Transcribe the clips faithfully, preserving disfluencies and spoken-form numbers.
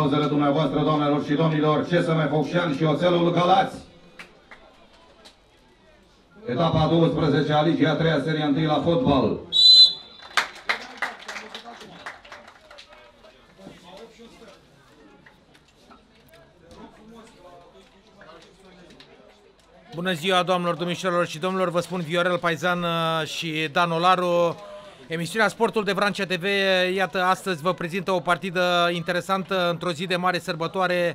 aplauzele dumneavoastră, doamnelor și domnilor, C S M Focșani și Oțelul Galați. Etapa a douăsprezecea, Ligia a treia, seria întâi la fotbal. Bună ziua, doamnelor, domnișoarelor și domnilor, vă spun Viorel Paizan și Dan Olaru. Emisiunea Sportul de Vrancea T V, iată, astăzi vă prezintă o partidă interesantă într-o zi de mare sărbătoare,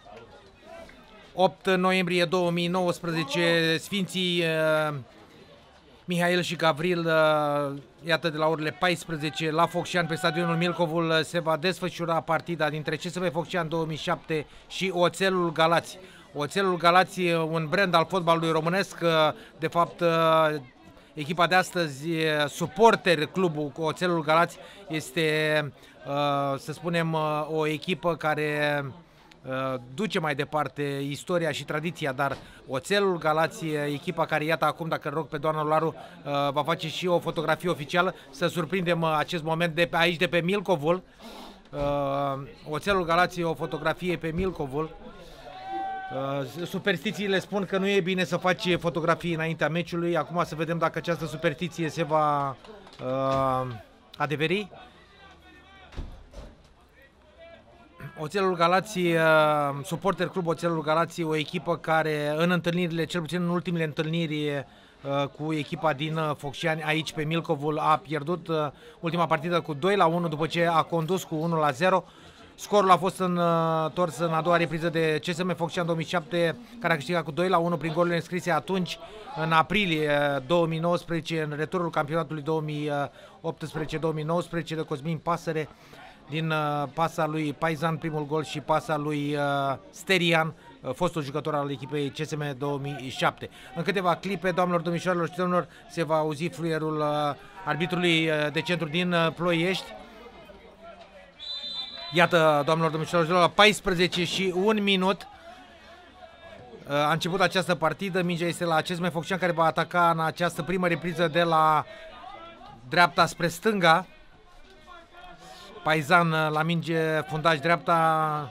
opt noiembrie două mii nouăsprezece, Sfinții Mihail și Gavril, iată, de la orele paisprezece la Focșani, pe stadionul Milcovul, se va desfășura partida dintre C S M Focșani două mii șapte și Oțelul Galați. Oțelul Galați, un brand al fotbalului românesc, de fapt echipa de astăzi, suporter clubul Oțelul Galați, este, să spunem, o echipă care duce mai departe istoria și tradiția, dar Oțelul Galați, echipa care, iată, acum, dacă rog pe doamna Laru, va face și o fotografie oficială, să surprindem acest moment de pe, aici, de pe Milcovul. Oțelul Galați, o fotografie pe Milcovul. Superstițiile spun că nu e bine să faci fotografii înaintea meciului. Acum să vedem dacă această superstiție se va uh, adeveri. Oțelul Galați, uh, suporter club Oțelul Galați, o echipă care în întâlnirile, cel puțin în ultimele întâlniri uh, cu echipa din uh, Focșani, aici pe Milcovul, a pierdut uh, ultima partidă cu doi la unu după ce a condus cu unu la zero. Scorul a fost întors în a doua repriză de C S M Focșani două mii șapte, care a câștigat cu doi la unu prin golurile înscrise atunci, în aprilie două mii nouăsprezece, în returul campionatului două mii optsprezece două mii nouăsprezece, de Cosmin Pasăre, din pasa lui Paizan primul gol și pasa lui Sterian, fostul jucător al echipei C S M două mii șapte. În câteva clipe, doamnelor, domnișoarelor și domnilor, se va auzi fluierul arbitrului de centru din Ploiești. Iată, doamnelor, domnișoarelor, la paisprezece și un minut a început această partidă. Mingea este la C S M Focșani, care va ataca în această primă repriză de la dreapta spre stânga. Paizan la minge, fundaj dreapta.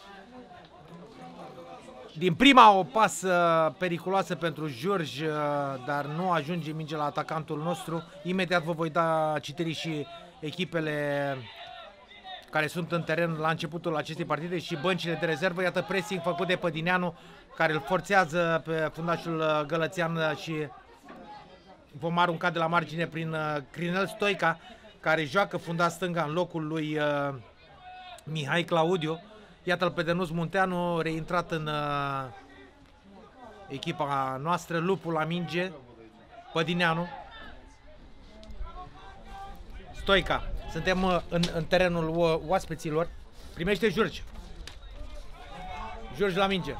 Din prima o pasă periculoasă pentru Giurj, dar nu ajunge minge la atacantul nostru. Imediat vă voi da citirii și echipele care sunt în teren la începutul acestei partide și băncile de rezervă. Iată pressing făcut de Pădineanu, care îl forțează pe fundașul gălățean și vom arunca de la margine prin Crinel Stoica, care joacă fundaș stânga în locul lui uh, Mihai Claudiu. Iată-l pe Denus Munteanu, reintrat în uh, echipa noastră. Lupul la minge, Pădineanu, Stoica. Suntem în, în terenul oaspeților. Primește Giurj. Giurj la minge.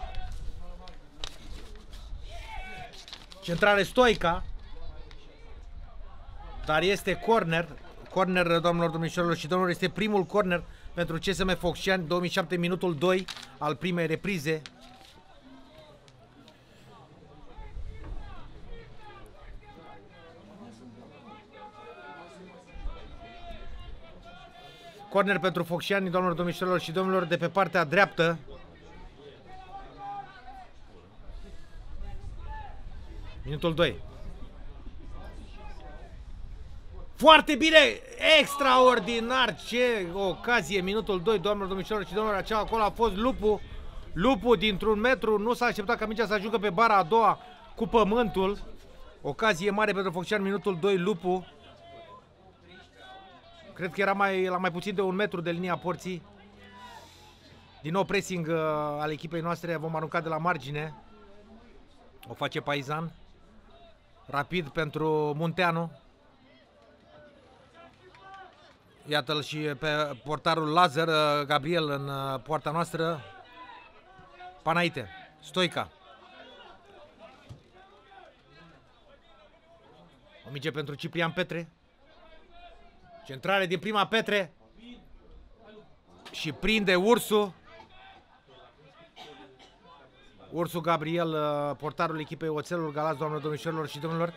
Centrale Stoica. Dar este corner. Corner, doamnelor, domnișoarelor și domnilor, este primul corner pentru C S M Focșani, două mii șapte, minutul doi al primei reprize. Corner pentru Focșani, doamnelor, domnișoarelor și domnilor, de pe partea dreaptă. Minutul doi. Foarte bine! Extraordinar! Ce ocazie! Minutul doi, doamnelor, domnișoarelor și domnilor. Acela acolo a fost Lupu. Lupu dintr-un metru. Nu s-a așteptat ca mingea să ajungă pe bara a doua cu pământul. Ocazie mare pentru Focșani, minutul doi, Lupu. Cred că era mai, la mai puțin de un metru de linia porții. Din nou pressing uh, al echipei noastre. Vom arunca de la margine. O face Paizan. Rapid pentru Munteanu. Iată-l și pe portarul Lazar, uh, Gabriel, în uh, poarta noastră. Panaite. Stoica. O minge pentru Ciprian Petre. Centrare din prima, Petre. Și prinde Ursu. Ursu Gabriel, portarul echipei Oțelul Galați, doamnelor, domnișoarelor și domnilor.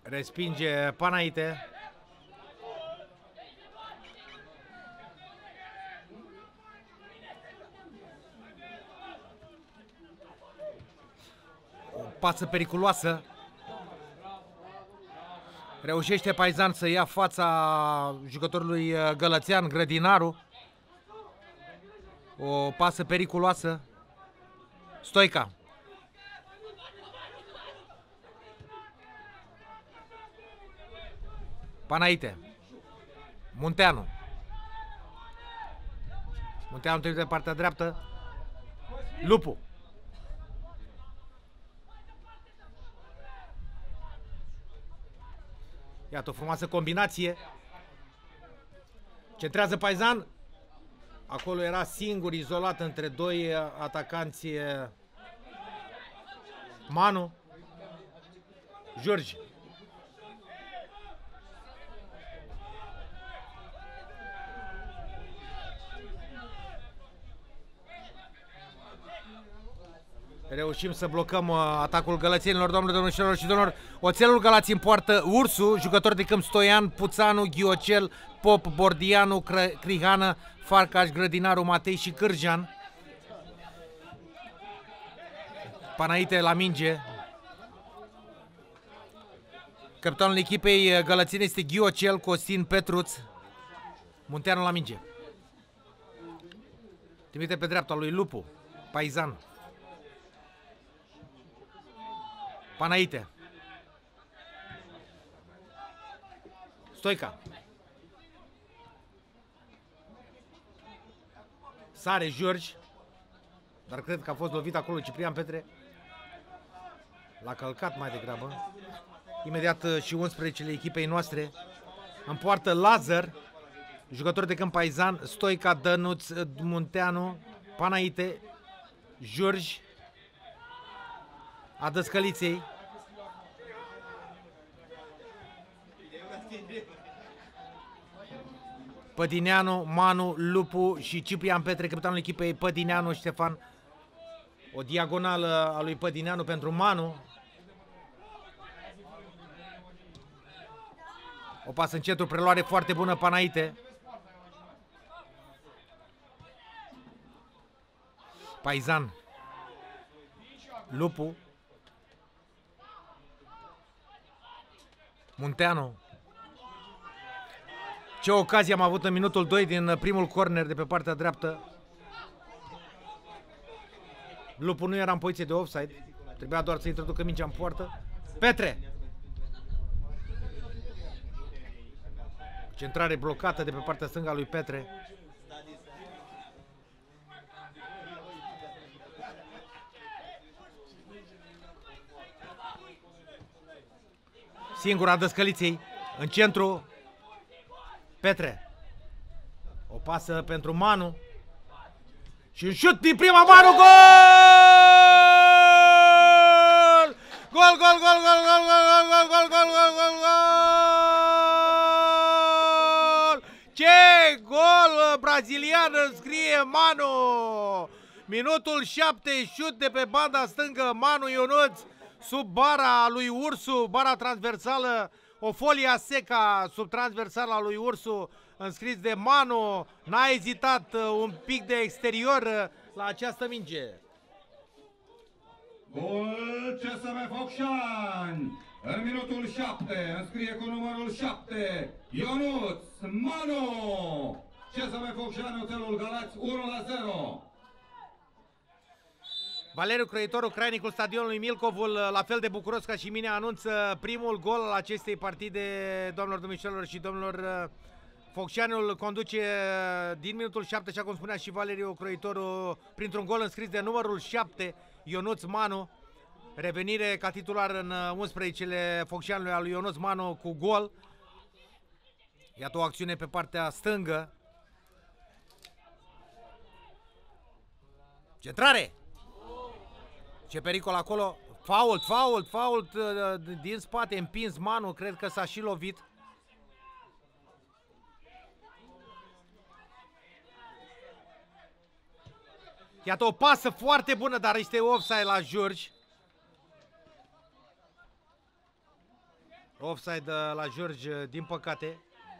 Respinge Panaite. O pasă periculoasă. Reușește Paizan să ia fața jucătorului gălățean, Grădinaru. O pasă periculoasă. Stoica. Panaite. Munteanu. Munteanu trebuie de partea dreaptă. Lupu. Iată o frumoasă combinație. Centrează Paizan. Acolo era singur, izolat între doi atacanți. Manu. George. Reușim să blocăm uh, atacul gălățenilor, domnilor, domnilor și domnilor. Oțelul Galați în poartă Ursu, jucător de câmp Stoian, Puțanu, Ghiocel, Pop, Bordianu, Crihană, Farcaș, Grădinaru, Matei și Cârjan. Panaite la minge. Capitanul echipei gălățene este Ghiocel, Costin Petruț. Munteanu la minge. Trimite pe dreapta lui Lupu. Paizan. Panaite. Stoica. Sare George. Dar cred că a fost lovit acolo Ciprian Petre. L-a călcat mai degrabă. Imediat și unsprezecele echipei noastre. În poartă Lazar. Jucător de câmp Paizan. Stoica, Dănuț, Munteanu, Panaite, George. A Dăscăliței. Pădineanu, Manu, Lupu și Ciprian Petre, capitanul echipei Pădineanu, Ștefan. O diagonală a lui Pădineanu pentru Manu. O pasă în centru, preluare foarte bună Panaite. Paizan. Lupu. Munteanu. Ce ocazie am avut în minutul doi din primul corner de pe partea dreaptă. Lupu nu era în poziție de offside. Trebuia doar să introducă mingea în poartă. Petre. Centrare blocată de pe partea stângă a lui Petre. Singura Dăscăliței. În centru. Petre. O pasă pentru Manu. Și un șut din prima Manu. Gol! Gol, gol, gol, gol, gol, gol, gol, gol, gol, gol, gol, gol! Ce gol brazilian înscrie Manu! Minutul șapte, șut de pe banda stângă, Manu Ionuț sub bara lui Ursu, bara transversală, o folia seca sub transversala lui Ursu, înscris de Manu, n-a ezitat un pic de exterior la această minge. Gol C S M Focșani! În minutul șapte, înscrie cu numărul șapte, Ionuț Manu! C S M Focșani, Oțelul Galați, unu la zero. Valeriu Crăitorul, crainicul stadionului Milcovul, la fel de bucuros ca și mine, anunță primul gol al acestei partide, doamnelor, domnișoarelor și domnilor. Focșaniul conduce din minutul șapte, așa cum spunea și Valeriu Crăitorul, printr-un gol înscris de numărul șapte, Ionuț Manu. Revenire ca titular în unsprezecele Focșanului al lui Ionuț Manu cu gol. Iată o acțiune pe partea stângă. Centrare! Ce pericol acolo. Fault, fault, fault din spate, împins Manu, cred că s-a și lovit. Iată o pasă foarte bună, dar este offside la George. Offside la George, din păcate.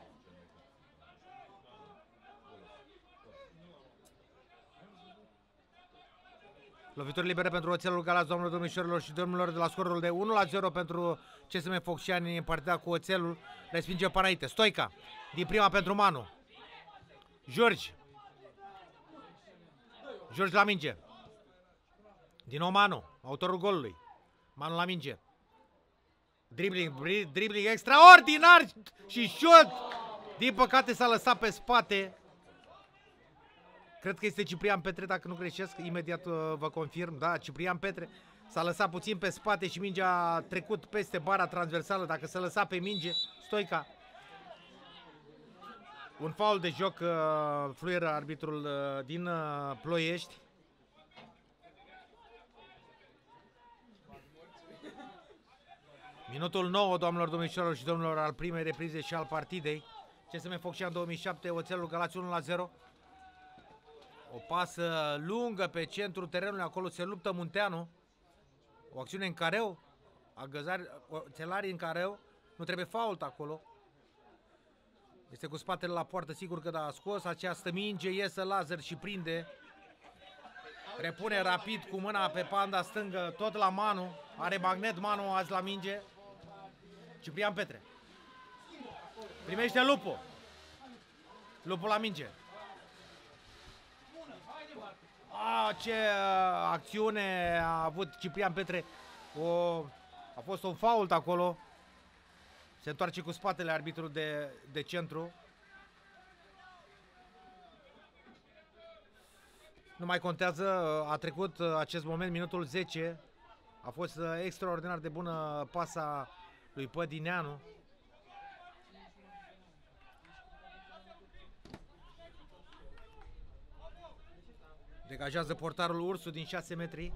Lovituri libere pentru Oțelul Galați, doamnelor, domnișorilor și domnilor, de la scorul de unu la zero pentru C S M Focșani în partida cu Oțelul. Respinge Panaite. Stoica, din prima pentru Manu. George. George la minge. Din nou Manu, autorul golului. Manu la minge. Dribbling, dribbling extraordinar și șut. Din păcate s-a lăsat pe spate. Cred că este Ciprian Petre, dacă nu greșesc, imediat uh, vă confirm, da, Ciprian Petre s-a lăsat puțin pe spate și mingea a trecut peste bara transversală, dacă se lăsa pe minge, Stoica. Un faul de joc, uh, fluieră arbitrul uh, din uh, Ploiești. Minutul nouă, doamnelor, domnișoarelor și domnilor, al primei reprize și al partidei. C S M Focșani două mii șapte, Oțelul Galați unu la zero. O pasă lungă pe centrul terenului, acolo se luptă Munteanu. O acțiune în careu, Oțelarii în careu, nu trebuie fault acolo. Este cu spatele la poartă, sigur că da, a scos această minge, iese Lazar și prinde. Repune rapid cu mâna pe panda stângă, tot la Manu. Are magnet Manu azi la minge. Ciprian Petre. Primește Lupu. Lupu la minge. Ah, ce uh, acțiune a avut Ciprian Petre. O, a fost un fault acolo. Se întoarce cu spatele arbitrul de, de centru. Nu mai contează, a trecut acest moment, minutul zece. A fost extraordinar de bună pasa lui Pădineanu. Degajează portarul Ursu din șase metri.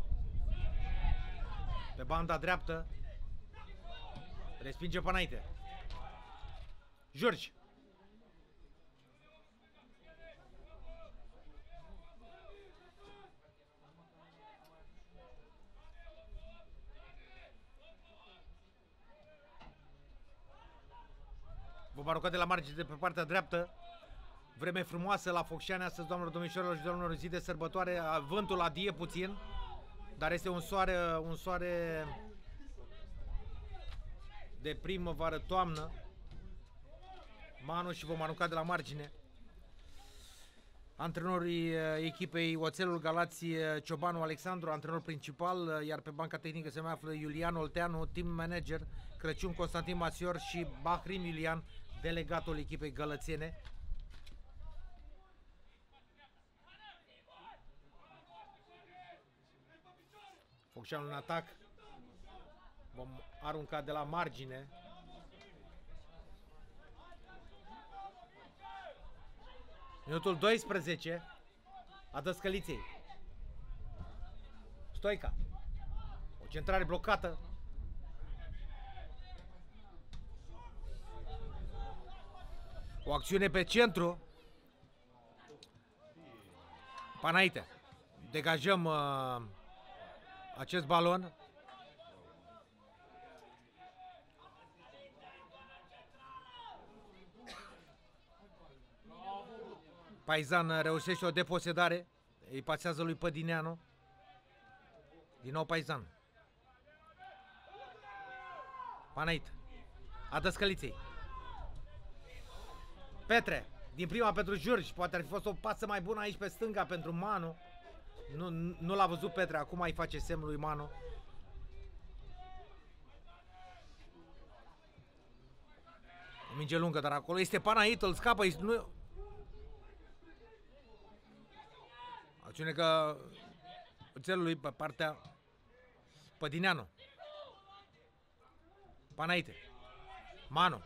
Pe banda dreaptă. Respinge pe înainte. George. Vom arunca de la margine de pe partea dreaptă. Vreme frumoasă la Focșani astăzi, doamnelor, domnișoarelor și domnilor, zi de sărbătoare. Vântul adie puțin, dar este un soare, un soare de primăvară-toamnă. Manu și vom arunca de la margine. Antrenorii echipei Oțelul Galați, Ciobanu Alexandru, antrenor principal, iar pe banca tehnică se mai află Iulian Olteanu, team manager, Crăciun Constantin Masior și Bahrim Iulian, delegatul echipei gălățene. Focșani în atac. Vom arunca de la margine. Minutul doisprezece a Dăscăliței. Stoica. O centrare blocată. O acțiune pe centru. Panaite. Degajăm uh, acest balon. Paizan reușește o deposedare. Îi pasează lui Pădineanu. Din nou Paizan. Panait. A Dăscăliței. Petre. Din prima pentru George. Poate ar fi fost o pasă mai bună aici pe stânga pentru Manu. Nu, nu l-a văzut Petre. Acum îi face semnul lui Manu. O minge lungă, dar acolo este Panait. Îl scapă. Nu... Acțiune că Oțelului pe partea Pădineanu. Panaite. Manu.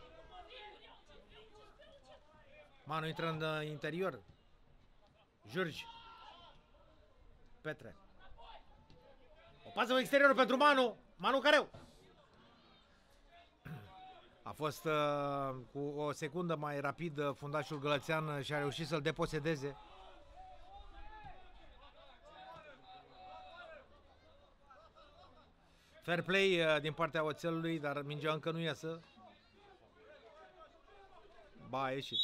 Manu intră în interior. George. Petre. O pasă în exterior pentru Manu. Manu Careu. A fost uh, cu o secundă mai rapid uh, fundașul gălățean și a reușit să-l deposedeze. Fair play uh, din partea Oțelului, dar mingea încă nu iasă. Ba, a ieșit.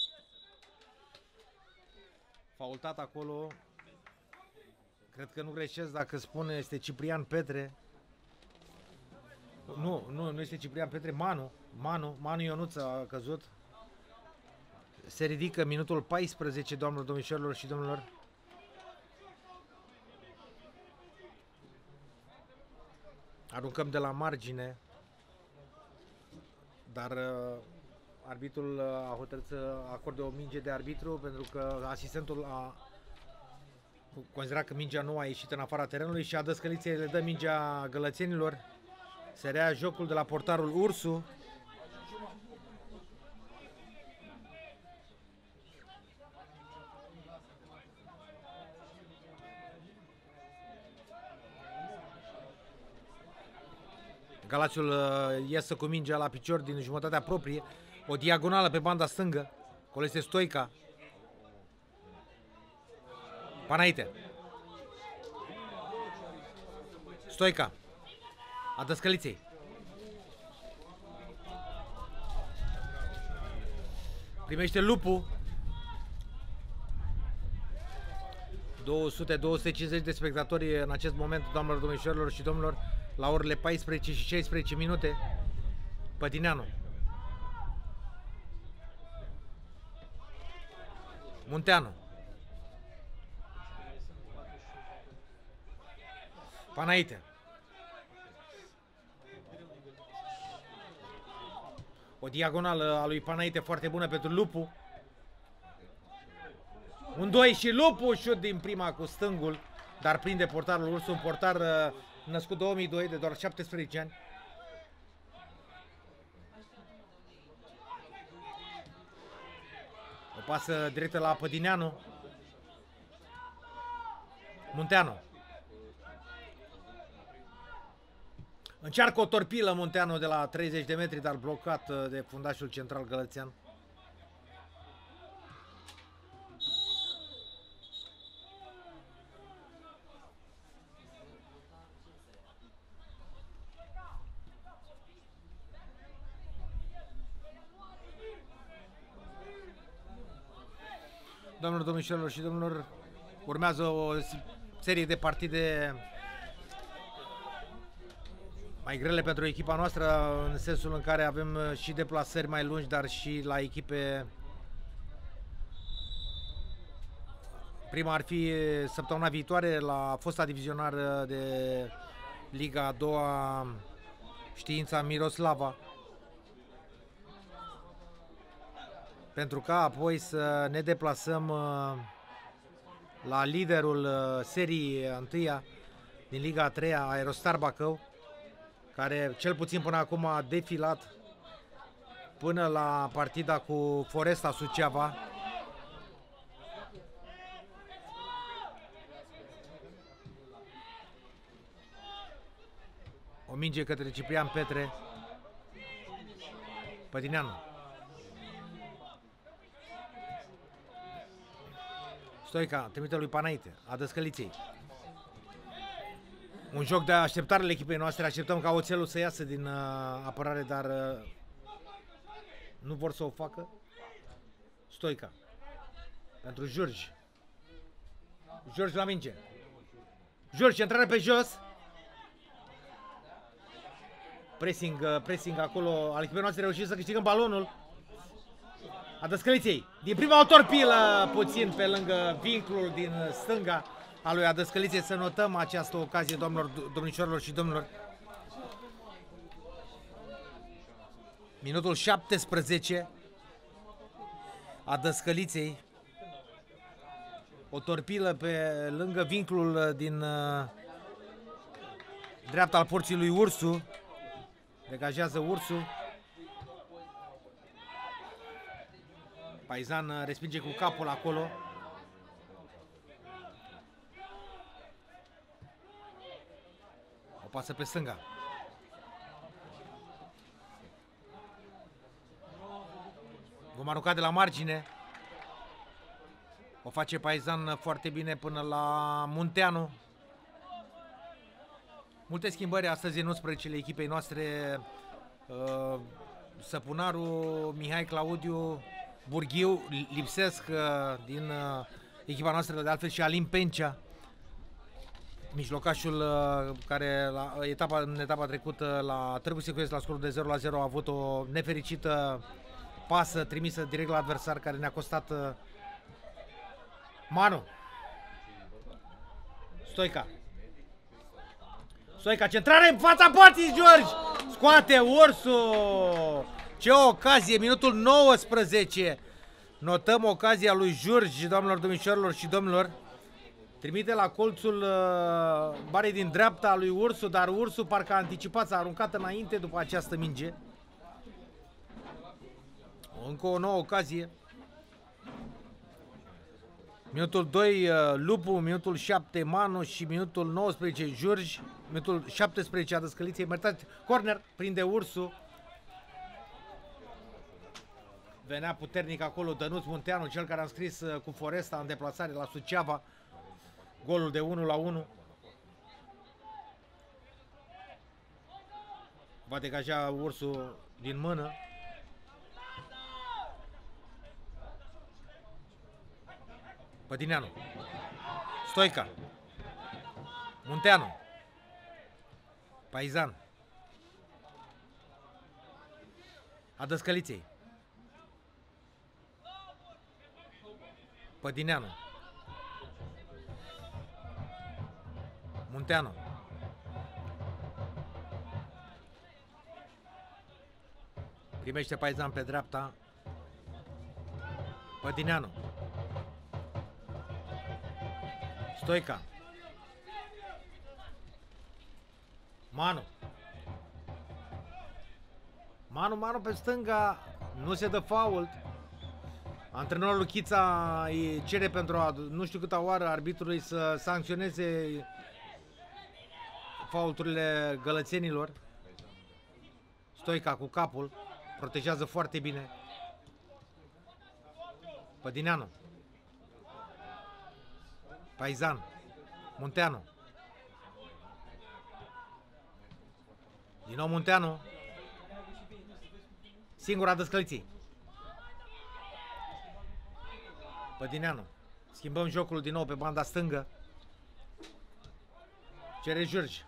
Faultat acolo. Cred că nu greșesc dacă spune, este Ciprian Petre. Nu, nu, nu este Ciprian Petre, Manu. Manu, Manu Ionuță a căzut. Se ridică minutul paisprezece, doamnelor, domnișoarelor și domnilor. Aruncăm de la margine. Dar uh, arbitrul a hotărât să acorde o minge de arbitru pentru că asistentul a considerat că mingea nu a ieșit în afara terenului și a Dăscăliței le dă mingea gălățenilor. Se rea jocul de la portarul Ursu. Galațiul iese cu mingea la picior din jumătatea proprie. O diagonală pe banda stângă. Acolo este Stoica. Panaite. Stoica. A Dăscăliței. Primește Lupu. două sute - două sute cincizeci de spectatori în acest moment, doamnelor, domnișoarelor și domnilor, la orele paisprezece și șaisprezece minute. Pătineanu. Munteanu. Panaite. O diagonală a lui Panaite foarte bună pentru Lupu. Un doi și Lupu, șut din prima cu stângul, dar prinde portarul Ursu, un portar uh, născut două mii doi, de doar șaptesprezece ani. O pasă directă la Pădineanu. Munteanu. Încearcă o torpilă Munteanu de la treizeci de metri, dar blocat de fundașul central gălățean. Doamnelor, domnișoarelor și domnilor, urmează o serie de partide mai grele pentru echipa noastră, în sensul în care avem și deplasări mai lungi, dar și la echipe. Prima ar fi săptămâna viitoare la fosta divizionară de Liga a doua, Știința Miroslava, pentru ca apoi să ne deplasăm la liderul serii întâia din Liga a treia, Aerostar Bacău, care cel puțin până acum a defilat până la partida cu Foresta Suceava. O minge către Ciprian Petre. Pătineanu. Stoica trimite lui Panaite, a Dăscăliței. Un joc de așteptare la echipei noastre, așteptăm ca Oțelul să iasă din uh, apărare, dar uh, nu vor să o facă. Stoica. Pentru Giurgi. Giurgi la minge. Giurgi, centrare pe jos. Pressing, uh, pressing acolo al echipei noastre, reușit să câștigăm balonul. A Dăscăliței. Din prima o torpilă puțin pe lângă vinclul din stânga a lui Adăscăliței. Să notăm această ocazie, doamnelor, domnișoarelor și domnilor. Minutul șaptesprezece. Adăscăliței. O torpilă pe lângă vinclul din uh, dreapta al porții lui Ursu. Degajează Ursu. Paizan respinge cu capul acolo. O pasă pe stânga. Vom arunca de la margine. O face Paizan foarte bine până la Munteanu. Multe schimbări astăzi în unsprezecele echipei noastre. Săpunaru, Mihai Claudiu, Burghiu, lipsesc uh, din uh, echipa noastră, de altfel și Alin Pencea, mijlocașul uh, care la etapa, în etapa trecută la Târgu Secuiesc la scorul de zero la zero a avut o nefericită pasă trimisă direct la adversar care ne-a costat uh, Manu. Stoica. Stoica, centrare în fața porții, George! Scoate Ursu! Ce ocazie, minutul nouăsprezece. Notăm ocazia lui George, doamnelor, domnișoarelor și domnilor. Trimite la colțul uh, barei din dreapta lui Ursu, dar Ursu parcă a anticipat, s-a aruncat înainte după această minge. Încă o nouă ocazie. Minutul doi, uh, Lupu, minutul șapte, Manu și minutul nouăsprezece, George. Minutul șaptesprezece, a Dăscăliței, mărtați, corner, prinde Ursu. Venea puternic acolo Dănuț Munteanu, cel care a înscris uh, cu Foresta în deplasare la Suceava golul de unu la unu. Va degaja Ursu din mână. Pădineanu. Stoica. Munteanu. Paizan. A Dăscăliței. Pădineanu. Munteanu. Primește Paizan pe dreapta. Pădineanu. Stoica. Manu. Manu, Manu pe stânga. Nu se dă fault. Antrenorul Luchița îi cere pentru a, nu știu câta oară arbitrului să sancționeze faulturile gălățenilor. Stoica cu capul. Protejează foarte bine. Pădineanu. Paizan. Munteanu. Din nou Munteanu. Singura Dăscăliței. Pădineanu. Schimbăm jocul din nou pe banda stângă. Cere George.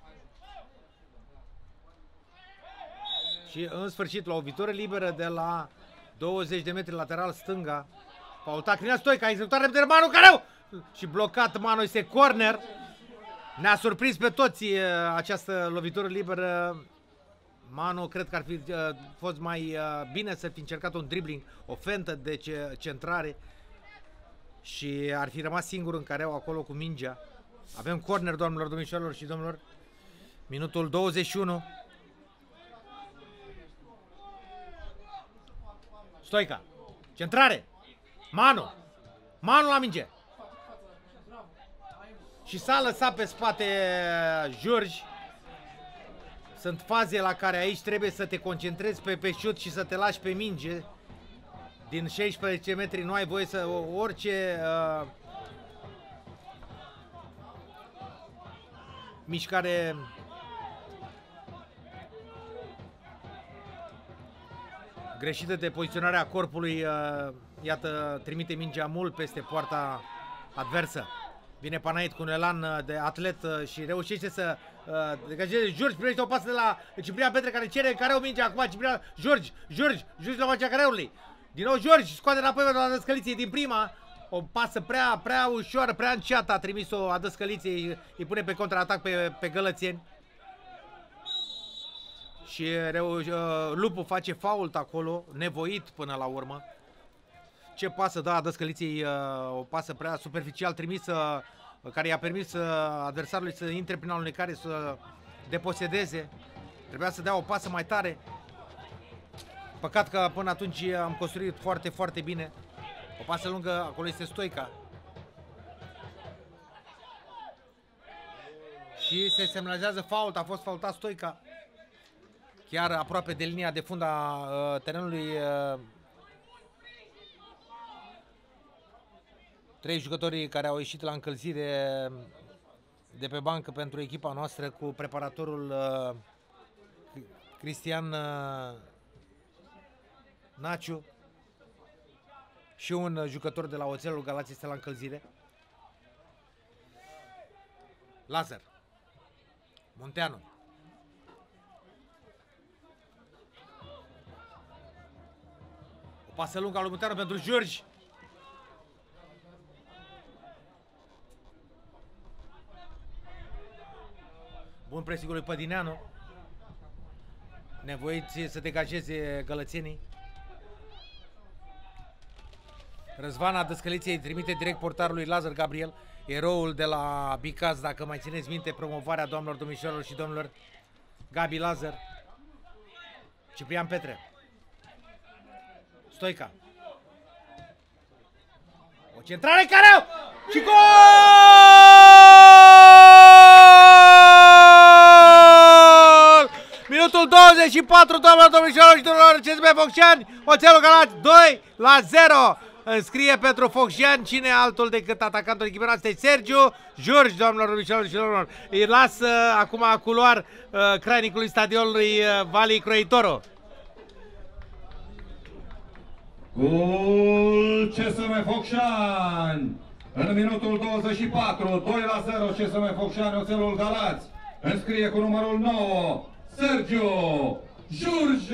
Și în sfârșit la o viitoare liberă de la douăzeci de metri lateral stânga. Faultat Crinea Stoica, executare de Manu Careu! Și blocat Manu, este corner. Ne-a surprins pe toți uh, această lovitură liberă. Manu cred că ar fi uh, fost mai uh, bine să fi încercat un dribbling, o fentă de ce, centrare. Și ar fi rămas singur în Careu acolo cu mingea. Avem corner, doamnelor, domnișoarelor și domnilor. Minutul douăzeci și unu. Stoica. Centrare. Manu. Manu la minge. Și s-a lăsat pe spate George. Sunt faze la care aici trebuie să te concentrezi pe, pe șut și să te lași pe minge. Din șaisprezece metri nu ai voie să orice uh, mișcare greșită de poziționarea corpului, uh, iată, trimite mingea mult peste poarta adversă. Vine Panait cu un elan de atlet și reușește să uh, degajeze. George primește o pasă de la Ciprian Petre care cere Careu mingea acum. Ciprian, George, George, George la facea Careului. Din nou George scoate înapoi pe la Dăscăliței din prima. O pasă prea, prea ușoară, prea înceată a trimis-o a Dăscăliței. Îi pune pe contraatac pe, pe gălățeni. Și reu, uh, Lupu face fault acolo, nevoit până la urmă. Ce pasă da a Dăscăliței, uh, o pasă prea superficial trimisă, uh, care i-a permis uh, adversarului să intre prin alunecare, să deposedeze. Trebuia să dea o pasă mai tare. Păcat că până atunci am construit foarte, foarte bine. O pasă lungă, acolo este Stoica. Și se semnalizează fault, a fost faultat Stoica. Chiar aproape de linia de fund a uh, terenului. Uh, Trei jucători care au ieșit la încălzire de pe bancă pentru echipa noastră cu preparatorul uh, Cristian uh, Naciu. și un jucător de la Oțelul Galați este la încălzire. Lazar. Munteanu. O pasă lungă a lui Munteanu pentru Giurgi. Bun pressing-ul lui Pădineanu. Nevoiți să degajeze gălățenii. Răzvana Dăscăliței trimite direct portarului Lazar Gabriel, eroul de la Bicaz, dacă mai țineți minte promovarea, doamnelor, domnișoarelor și domnilor. Gabi Lazar. Ciprian Petre. Stoica. O centrare care... Și gol! Minutul douăzeci și patru, doamnelor, domnișoarelor și domnilor, C S M Focșani, Oțelul Galați doi la zero. Înscrie pentru Focșani cine altul decât atacantul echipei noastre, Sergiu Giurgi, doamnelor, domnișoarelor și domnilor. Îi lasă acum culoar uh, crainicului stadionului uh, Vali Croitoro. Gol C S M Focșani. În minutul douăzeci și patru, doi la zero, C S M Focșani, Oțelul Galați. Înscrie cu numărul nouă, Sergiu Giurgi.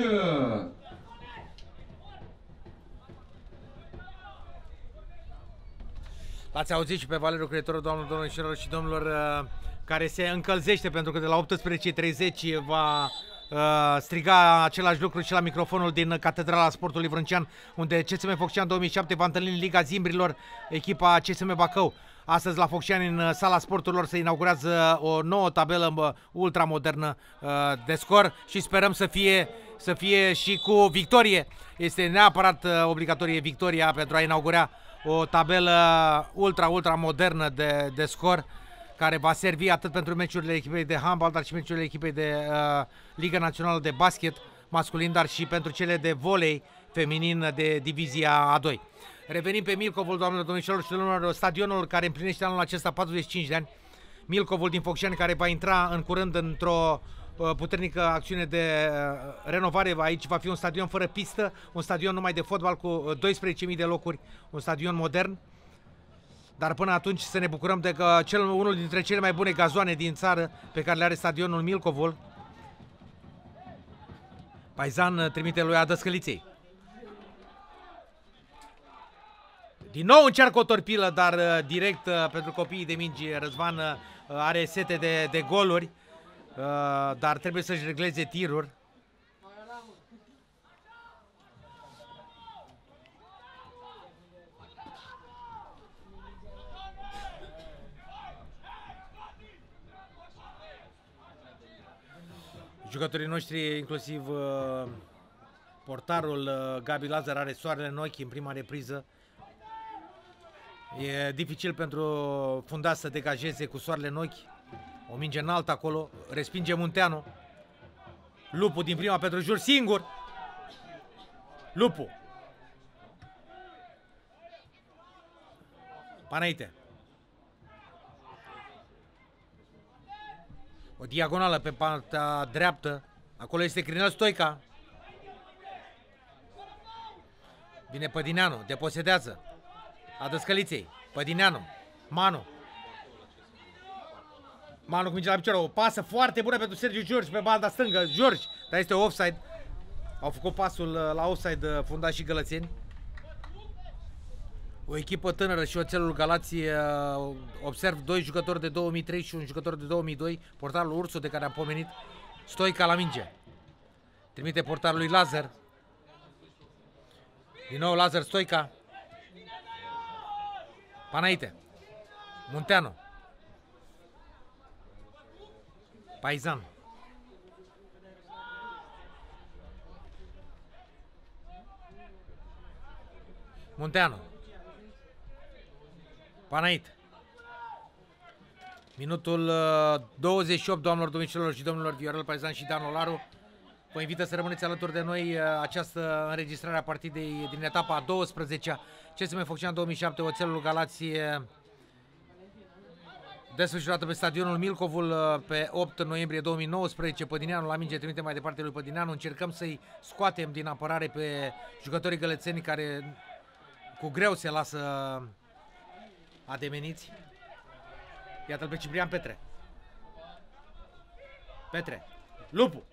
L-ați auzit și pe Valeriu Croitoro, doamnelor, domnilor și domnilor, uh, care se încălzește pentru că de la optsprezece treizeci va uh, striga același lucru și la microfonul din Catedrala Sportului Vrâncean, unde C S M Focșani două mii șapte va întâlni în Liga Zimbrilor echipa C S M Bacău. Astăzi la Focșani, în sala sporturilor, se inaugurează o nouă tabelă ultramodernă uh, de scor și sperăm să fie, să fie și cu victorie. Este neapărat uh, obligatorie victoria pentru a inaugura o tabelă ultra, ultra modernă de, de scor, care va servi atât pentru meciurile echipei de handbal, dar și meciurile echipei de uh, Liga Națională de Basket masculin, dar și pentru cele de volei feminin de divizia a doi. Revenim pe Milcovul, doamnelor, domnișoarelor și domnilor, stadionul care împlinește anul acesta patruzeci și cinci de ani. Milcovul din Focșani, care va intra în curând într-o puternică acțiune de renovare. Aici va fi un stadion fără pistă, un stadion numai de fotbal cu douăsprezece mii de locuri, un stadion modern. Dar până atunci să ne bucurăm de că cel, unul dintre cele mai bune gazoane din țară pe care le are stadionul Milcovul. Paizan trimite lui Adăscăliței. Din nou încearcă o torpilă, dar uh, direct uh, pentru copiii de mingi. Răzvan uh, are sete de, de goluri, uh, dar trebuie să-și regleze tiruri. Jucătorii noștri, inclusiv uh, portarul uh, Gabi Lazar, are soarele în ochi în prima repriză. E dificil pentru fundaș să degajeze cu soarele în ochi. O minge înaltă acolo, respinge Munteanu. Lupu din prima pentru jur, singur. Lupu. Panaite. O diagonală pe partea dreaptă. Acolo este Crinel Stoica. Vine Pădineanu, deposedează. Adăscăliței, Pădineanu, Manu. Manu cu mingea la picioare, o pasă foarte bună pentru Sergiu Giurgi pe banda stângă. Giurgi, dar este offside. Au făcut pasul la offside fundașii gălățeni. O echipă tânără și Oțelul Galați. Observ doi jucători de două mii trei și un jucător de două mii doi. Portarul Ursu, de care am pomenit. Stoica la minge. Trimite portarul lui Lazar. Din nou Lazar, Stoica. Panaite. Munteanu. Paizan. Munteanu. Panaite. Minutul douăzeci și opt, doamnelor, domnișoarelor și domnilor, Viorel Paizan și Dan Olaru. Vă invită să rămâneți alături de noi. Această înregistrare a partidei din etapa a douăsprezecea. C S M Focșani două mii șapte, Oțelul Galați, desfășurată pe stadionul Milcovul pe opt noiembrie două mii nouăsprezece. Pădineanu la minge, trimite mai departe lui Pădineanu. Încercăm să-i scoatem din apărare pe jucătorii gălățeni care Cu greu se lasă ademeniți. Iată-l pe Ciprian Petre. Petre. Lupu.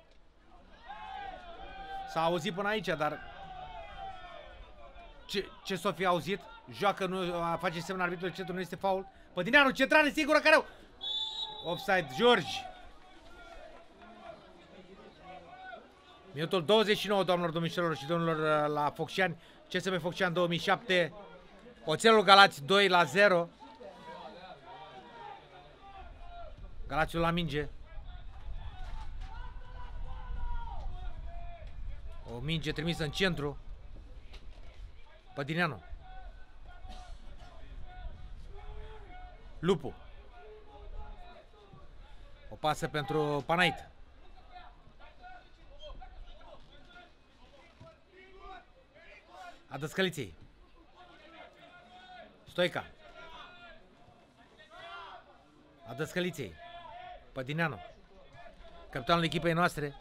S-a auzit până aici, dar ce, ce s-o fi auzit? Joacă, nu face semn arbitrul, centru, nu este faul. Pădineanu, centrare sigură, care offside, George. Minutul douăzeci și nouă, doamnelor, domnișoarelor și domnilor, la Focșani. C S M Focșani două mii șapte. Oțelul Galați doi la zero. Galațiul la minge. O minge trimisă în centru. Pădineanu. Lupu. O pasă pentru Panait. A Dăscăliței. Stoica. A Dăscăliței. Pădineanu. Capitanul echipei noastre.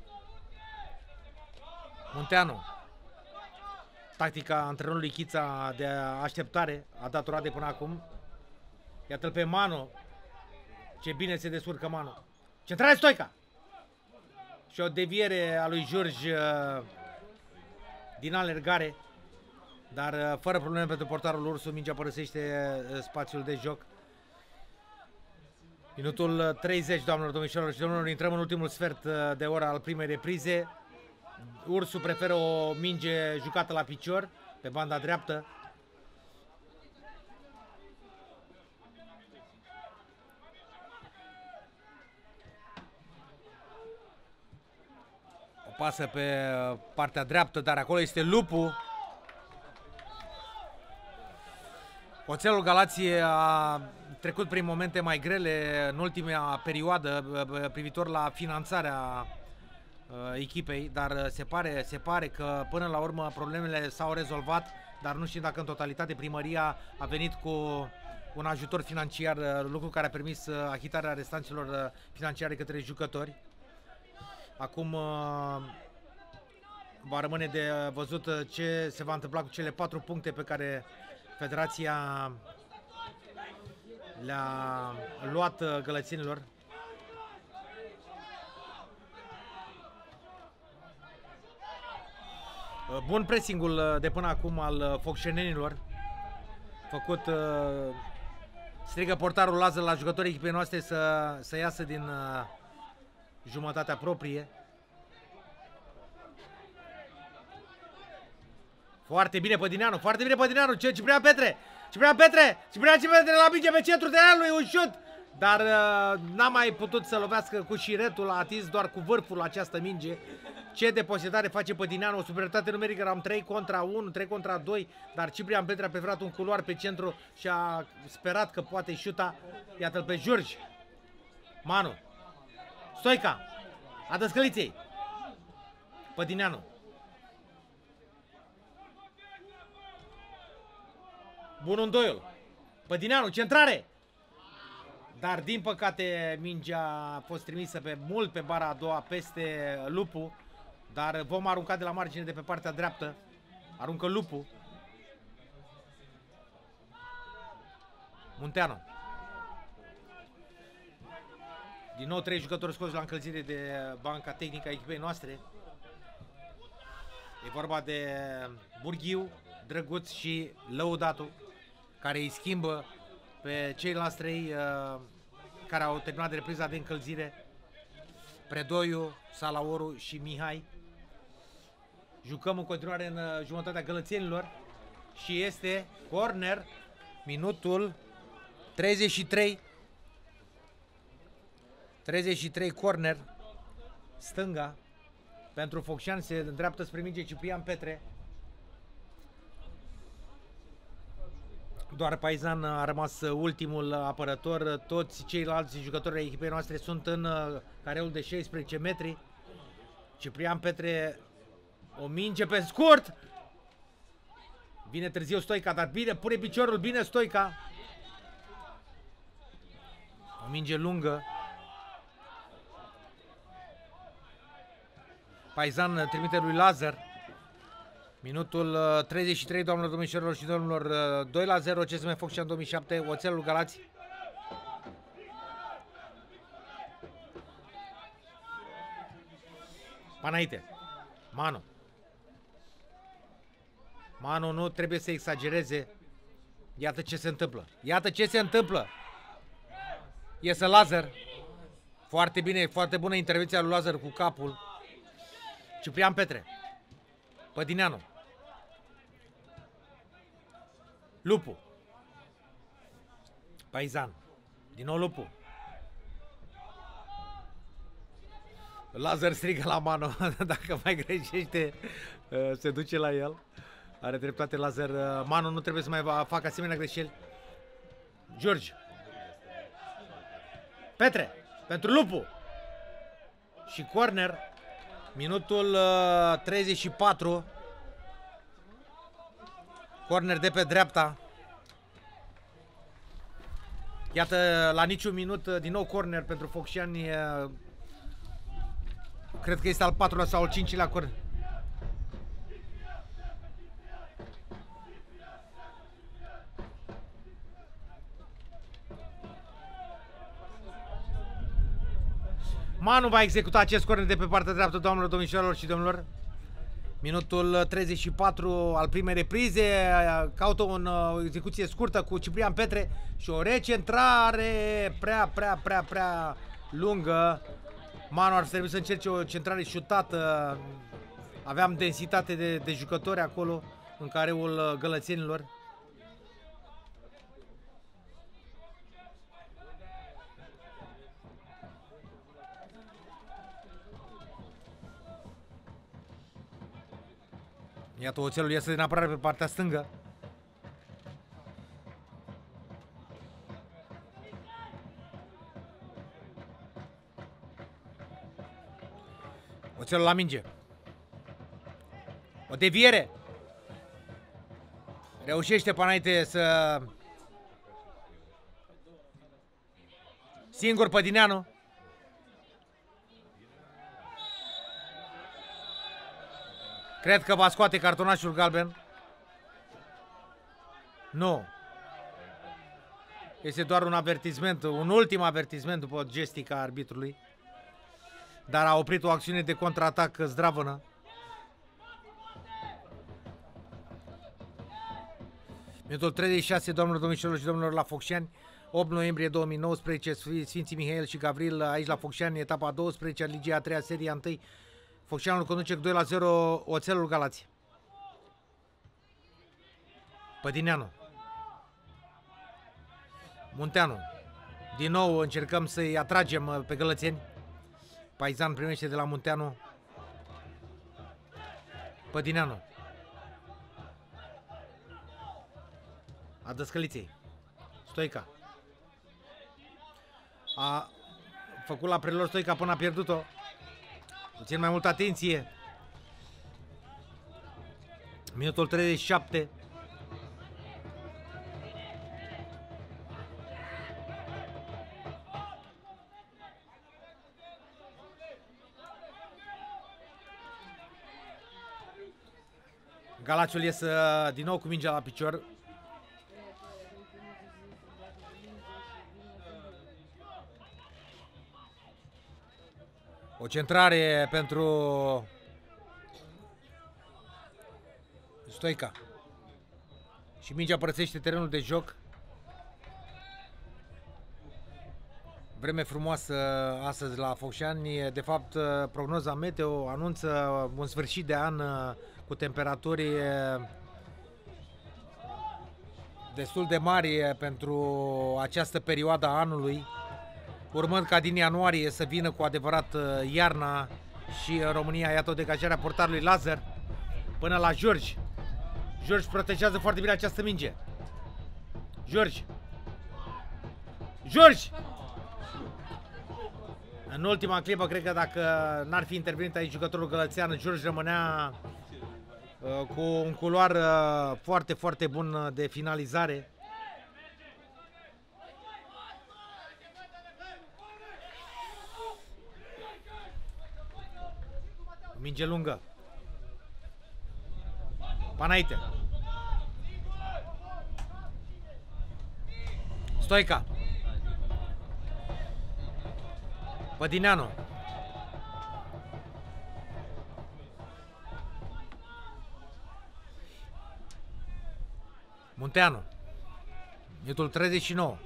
Munteanu. Tactica antrenorului Chița de așteptare a dat o de până acum. Iată-l pe Manu. Ce bine se descurcă Manu. Centrare Stoica. Și o deviere a lui George din alergare. Dar fără probleme pentru portarul Ursu. Mingea părăsește spațiul de joc. Minutul treizeci, doamnelor, domnișoarelor și domnilor. Intrăm în ultimul sfert de oră al primei reprize. Ursu preferă o minge jucată la picior, pe banda dreaptă. O pasă pe partea dreaptă, dar acolo este Lupu. Oțelul Galație a trecut prin momente mai grele în ultima perioadă privitor la finanțarea echipei, dar se pare, se pare că până la urmă problemele s-au rezolvat, dar nu știu dacă în totalitate primăria a venit cu un ajutor financiar, lucru care a permis achitarea restanților financiare către jucători. Acum va rămâne de văzut ce se va întâmpla cu cele patru puncte pe care Federația le-a luat gălățenilor. Bun pressingul de până acum al focșenenilor. Făcut, strigă portarul Lazar la jucătorii echipei noastre să, să iasă din jumătatea proprie. Foarte bine Pădineanu, foarte bine Pădineanu. Ciprian Petre, Ciprian Petre, Ciprian Petre la minge pe centru terenului, un șut. Dar uh, n-a mai putut să lovească cu șiretul, a atins doar cu vârful această minge. Ce depozițare face Pădineanu, o superioritate numerică, eram trei contra unu, trei contra doi, dar Ciprian Petre a preferat un culoar pe centru și a sperat că poate șuta. Iată-l pe George. Manu. Stoica. A Dăscăliței. Pădineanu. Bun îndoiul. Pădineanu, centrare. Dar din păcate mingea a fost trimisă pe mult pe bara a doua peste Lupu. Dar vom arunca de la margine de pe partea dreaptă. Aruncă Lupu. Munteanu. Din nou trei jucători scoși la încălzire de banca tehnică a echipei noastre. E vorba de Burghiu, Drăguț și Lăudatu, care îi schimbă pe ceilalți trei uh, care au terminat de repriza de încălzire. Predoiu, Salaoru și Mihai. Jucăm în continuare în uh, jumătatea gălățenilor și este corner, minutul treizeci și trei. treizeci și trei, corner, stânga, pentru Focșani, se îndreaptă spre minge Ciprian Petre. Doar Paizan a rămas ultimul apărător, toți ceilalți jucători ai echipei noastre sunt în careul de șaisprezece metri. Ciprian Petre, o minge pe scurt. Vine târziu Stoica, dar bine, pune piciorul, bine Stoica. O minge lungă. Paizan trimite lui Lazar. Minutul uh, treizeci și trei, doamnelor, domnișoarelor și domnilor, uh, doi la zero, C S M Focșani două mii șapte, Oțelul Galați. Panaite, Manu. Manu nu trebuie să exagereze. Iată ce se întâmplă. Iată ce se întâmplă. Iese Lazar. Foarte bine, foarte bună intervenția lui Lazar cu capul. Ciprian Petre. Pădineanu. Lupu. Paizan. Din nou Lupu. Lazar strigă la Manu. Dacă mai greșește, se duce la el. Are dreptate Lazar. Manu nu trebuie să mai facă asemenea greșeli. George. Petre. Pentru Lupu. Și corner. Minutul treizeci și patru. Corner de pe dreapta. Iată, la niciun minut, din nou corner pentru Focșani. Cred că este al patrulea sau al cincilea corner. Manu va executa acest corner de pe partea dreaptă, doamnelor, domnișoarelor și domnilor. Minutul treizeci și patru al primei reprize. Caută o execuție scurtă cu Ciprian Petre și o recentrare prea, prea, prea, prea lungă. Manu ar trebui să încerce o centrare șutată. Aveam densitate de, de jucători acolo în careul gălățenilor. Iată, Oțelul iese din apărare pe partea stângă. Oțelul la minge. O deviere. Reușește Panaite să... Singur Pădineanu. Cred că va scoate cartonașul galben. Nu. Este doar un avertisment, un ultim avertisment după gestica arbitrului. Dar a oprit o acțiune de contraatac zdravănă. Minutul treizeci și șase, doamnelor, domnișoarelor și domnilor, la Focșani. opt noiembrie două mii nouăsprezece, Sfinții Mihail și Gavril aici la Focșani, etapa a douăsprezecea, Ligia a treia, seria unu. Focșanul conduce cu doi la zero, Oțelul Galați. Pădineanu. Munteanu. Din nou încercăm să-i atragem pe gălățeni. Paizan primește de la Munteanu. Pădineanu. A Dăscăliței. Stoica. A făcut la prelor Stoica până a pierdut-o. Puțin mai multă atenție. Minutul treizeci și șapte. Galațiul iese din nou cu mingea la picior. O centrare pentru Stoica. Și mingea părăsește terenul de joc. Vreme frumoasă astăzi la Focșani. De fapt, prognoza meteo anunță un sfârșit de an cu temperaturi destul de mari pentru această perioadă a anului, urmând ca din ianuarie să vină cu adevărat iarna și în România. Iată o degajare a portarului Lazar până la George. George protejează foarte bine această minge. George. George! În ultima clipă, cred că dacă n-ar fi intervenit aici jucătorul gălățean, George rămânea uh, cu un culoar uh, foarte, foarte bun de finalizare. Minge lungă. Panaite. Stoica. Pădineanu. Munteanu. Minutul treizeci și nouă.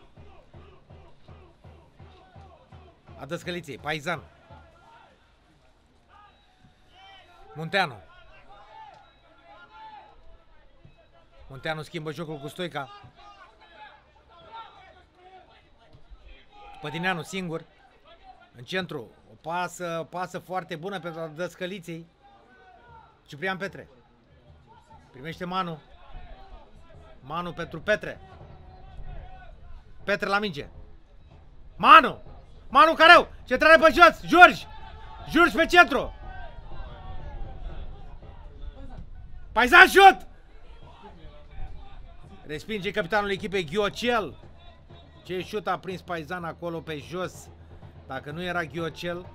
A Dăscăliței. Paizan. Munteanu. Munteanu schimbă jocul cu Stoica. Pădineanu singur. În centru. O pasă, pasă foarte bună pentru Dăscăliței. Ciprian Petre. Primește Manu. Manu pentru Petre. Petre la minge. Manu! Manu Careu! Centrare pe jos! George! George pe centru! Paizan șut! Respinge capitanul echipei Ghiocel. Ce șut a prins Paizan acolo pe jos. Dacă nu era Ghiocel.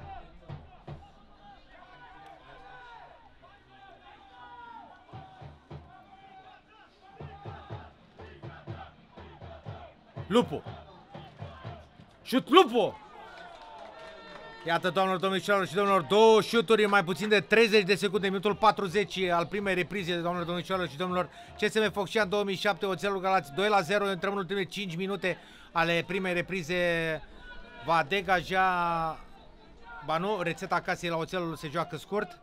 Lupu. Șut Lupu. Iată, doamnelor, domnișoarelor și domnilor, două șuturi în mai puțin de treizeci de secunde, minutul patruzeci al primei reprize, doamnelor, domnișoarelor și domnilor. C S M Focșani două mii șapte, Oțelul Galați doi la zero, intrăm în ultimele cinci minute ale primei reprize. Va degaja, ba nu, rețeta casei la Oțelul se joacă scurt.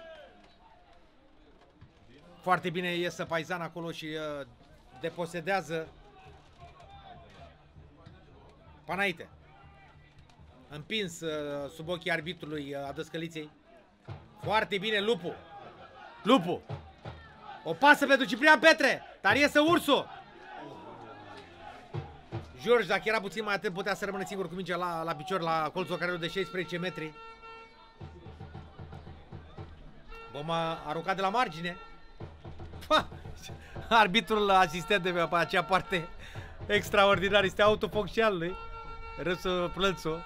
Foarte bine iese Paizan acolo și uh, deposedează. Panaite. Împins uh, sub ochii arbitrului uh, a Dăscăliței. Foarte bine Lupu. Lupu. O pasă pentru Ciprian Petre. Dar iese Ursu. George, dacă era puțin mai atent, putea să rămână singur cu mingea la, la picior, la colțul carelor de șaisprezece metri. Bomba aruncat de la margine. Ha! Arbitrul asistent de pe acea parte extraordinar este autofocșialului. Râsul Plățu.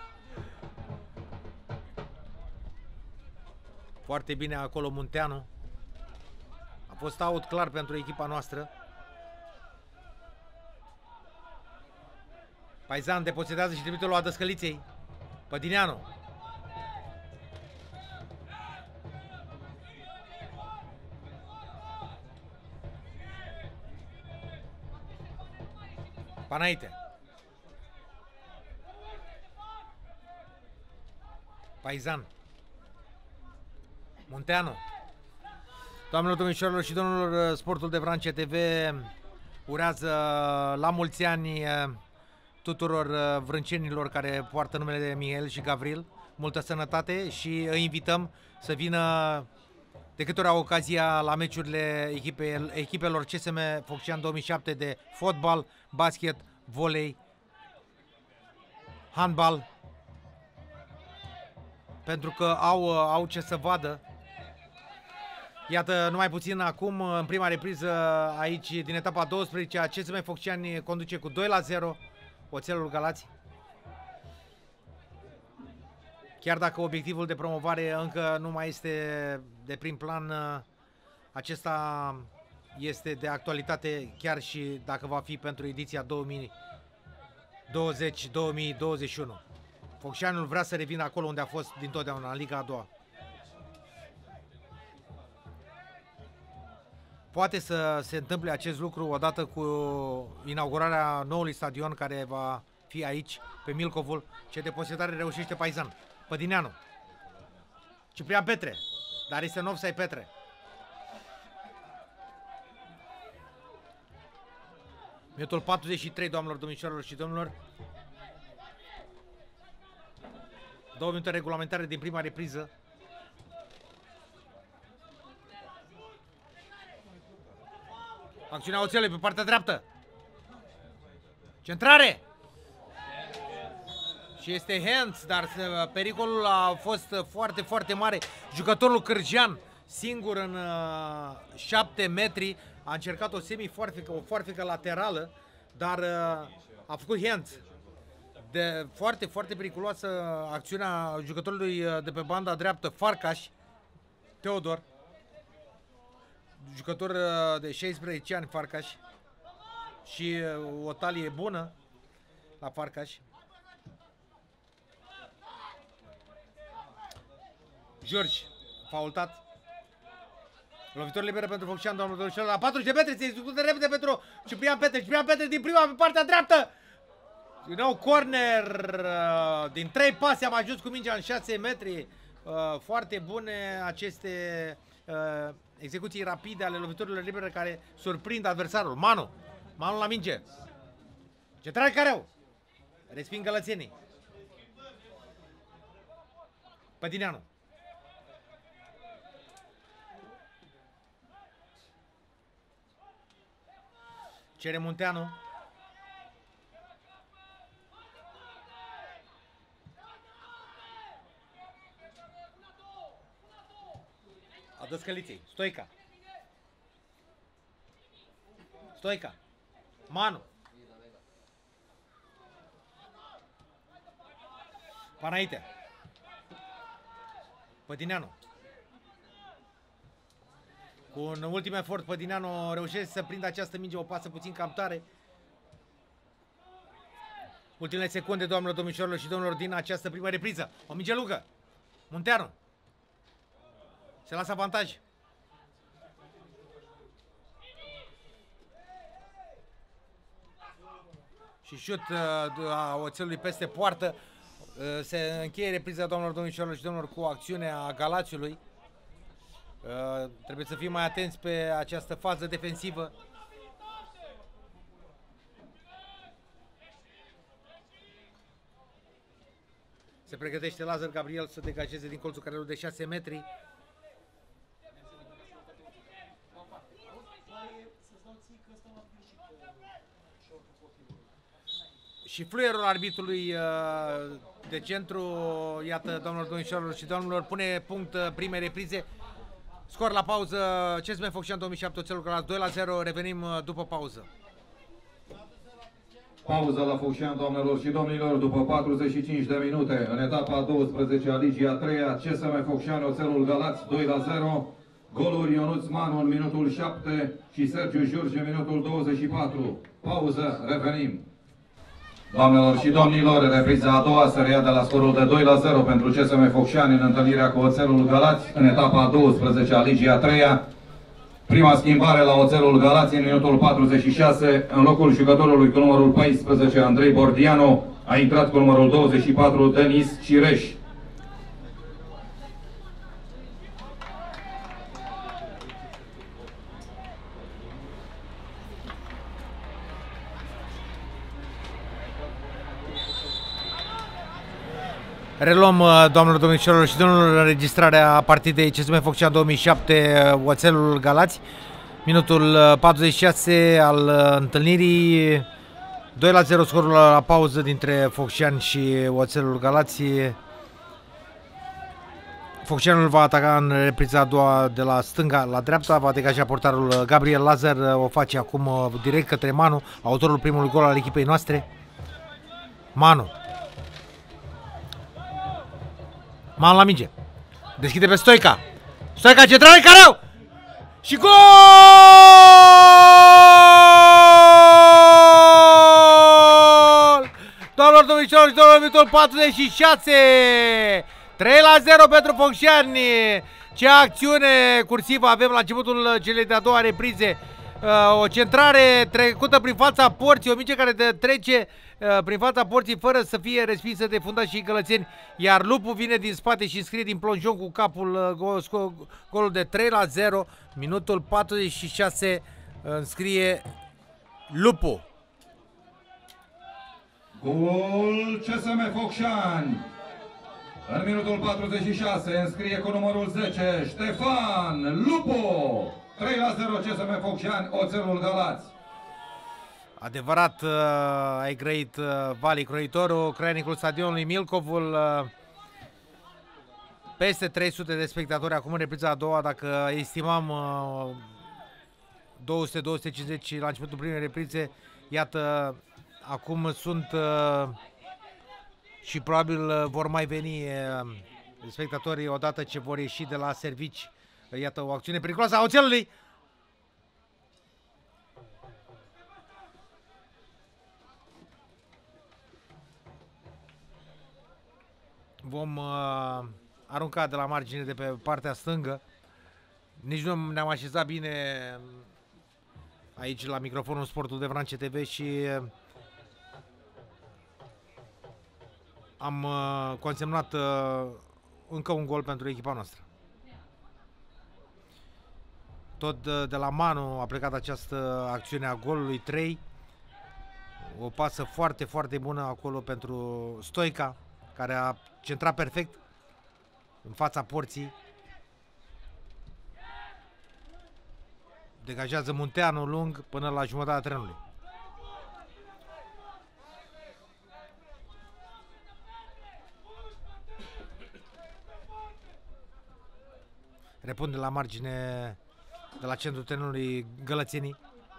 Foarte bine acolo Munteanu. A fost out clar pentru echipa noastră. Paizan deposedează și trimite la Dăscăliței. Pădineanu. Panaite. Paizan. Munteanu. Doamnelor, domnișoarelor și domnilor, Sportul de Vrancea T V urează la mulți ani tuturor vrâncenilor care poartă numele de Mihail și Gavril. Multă sănătate și îi invităm să vină de câte ori au ocazia la meciurile echipe, echipelor C S M Focșani două mii șapte de fotbal, basket, volei, handbal, pentru că au, au ce să vadă. Iată, numai puțin acum, în prima repriză aici din etapa a douăsprezecea, C S M Focșani conduce cu doi la zero Oțelul Galați. Chiar dacă obiectivul de promovare încă nu mai este de prim plan, acesta este de actualitate chiar și dacă va fi pentru ediția două mii douăzeci două mii douăzeci și unu. Focșaniul vrea să revină acolo unde a fost dintotdeauna, în Liga a doua. Poate să se întâmple acest lucru odată cu inaugurarea noului stadion care va fi aici, pe Milcovul. Ce deposedare reușește Paizan. Pădineanu. Ciprian Petre. Dar este în offside Petre. Minutul patruzeci și trei, doamnelor, domnișoarelor și domnilor. Două minute regulamentare din prima repriză. Acțiunea Oțelului pe partea dreaptă. Centrare. Și este hands, dar pericolul a fost foarte, foarte mare. Jucătorul Cârjean, singur în uh, șapte metri, a încercat o semi-foarfecă, o foarfecă laterală, dar uh, a făcut hands. De foarte, foarte periculoasă acțiunea jucătorului de pe banda dreaptă, Farcaș, Teodor. jucător uh, de șaisprezece ani, Farcaș, și uh, o talie bună la Farcaș. George, faultat. Lovitor liberă pentru Focșani, domnul Domnișor, la patruzeci de metri, se execută repede pentru Ciprian Petre. Ciprian Petre din prima pe partea dreaptă. Din nou corner, uh, din trei pase am ajuns cu mingea în șase metri. Uh, foarte bune aceste uh, execuții rapide ale lovitorilor libere care surprind adversarul. Manu, Manu la minge. Central Careu. Resping gălățenii. Pădineanu. Cere Munteanu. Adă Scăliței. Stoica. Stoica. Manu. Panaite. Pădineanu. Cu un ultim efort, Pădineanu reușește să prindă această minge, o pasă puțin cam tare. Ultimele secunde, doamnelor, domnișoarelor și domnilor, din această primă repriză. O minge lungă. Munteanu. Se lasă avantaj. Și șut uh, a oțelului peste poartă. Uh, se încheie repriza, doamnelor, domnișoarelor și domnilor, cu acțiunea Galațiului. Uh, trebuie să fim mai atenți pe această fază defensivă. Se pregătește Lazar Gabriel să degajeze din colțul carelului de șase metri. Și fluierul arbitrului uh, de centru, iată, domnilor, domnișoarelor și domnilor, pune punct uh, prime reprize. Scor la pauză, C S M Focșani două mii șapte, Oțelul Galați doi la zero, revenim uh, după pauză. Pauză la Focșani, doamnelor și domnilor, după patruzeci și cinci de minute, în etapa a douăsprezecea a Ligii a treia, C S M Focșani, Oțelul Galați doi la zero, goluri Ionuț Manu în minutul șapte și Sergiu Jurge în minutul douăzeci și patru. Pauză, revenim. Doamnelor și domnilor, repriza a doua se reia de la scorul de doi la zero pentru C S M Focșani în întâlnirea cu Oțelul Galați în etapa a douăsprezecea a Ligii a treia. Prima schimbare la Oțelul Galați în minutul patruzeci și șase, în locul jucătorului cu numărul paisprezece, Andrei Bordiano, a intrat cu numărul douăzeci și patru, Denis Cireș. Reluăm, doamnelor, domnișoarelor și domnilor, înregistrarea partidei C S M Focșani două mii șapte, Oțelul Galați. Minutul patruzeci și șase al întâlnirii, doi la zero scorul la pauză dintre Focșani și Oțelul Galați. Focșanul va ataca în repriza a doua de la stânga la dreapta, va degaja portarul Gabriel Lazar, o face acum direct către Manu, autorul primului gol al echipei noastre. Manu. Manu la minge. Deschide pe Stoica. Stoica centrală, Careu! Și gol! Doamnelor, domnișoarelor și domnilor, minutul patruzeci și șase. trei la zero pentru Focșani. Ce acțiune cursivă avem la începutul celei de-a doua reprize. O centrare trecută prin fața porții, o minge care trece prin fața porții fără să fie respinsă de fundași și gălățeni, iar Lupu vine din spate și înscrie din plonjon cu capul gol, golul de trei la zero. Minutul patruzeci și șase înscrie Lupu. Gol C S M Focșani. În minutul patruzeci și șase înscrie cu numărul zece Ștefan Lupu. trei la zero C S M Focșani, Oțelul Galați. Adevărat, uh, ai grăit uh, Vali Croitorul, crainicul stadionului Milcovul. Uh, peste trei sute de spectatori acum în repriza a doua, dacă estimam uh, două sute două sute cincizeci la începutul primei reprize. Iată, acum sunt uh, și probabil uh, vor mai veni uh, spectatorii odată ce vor ieși de la servici. Iată o acțiune periculoasă a Oțelului. vom uh, arunca de la margine de pe partea stângă. Nici nu ne-am așezat bine aici la microfonul Sportul de Vrance T V și uh, am uh, consemnat uh, încă un gol pentru echipa noastră. Tot de, de la Manu a plecat această acțiune a golului trei. O pasă foarte, foarte bună acolo pentru Stoica, care a centrat perfect în fața porții. Degajează Munteanu lung până la jumătatea terenului. Repun de la margine, de la centrul terenului Gălățenii.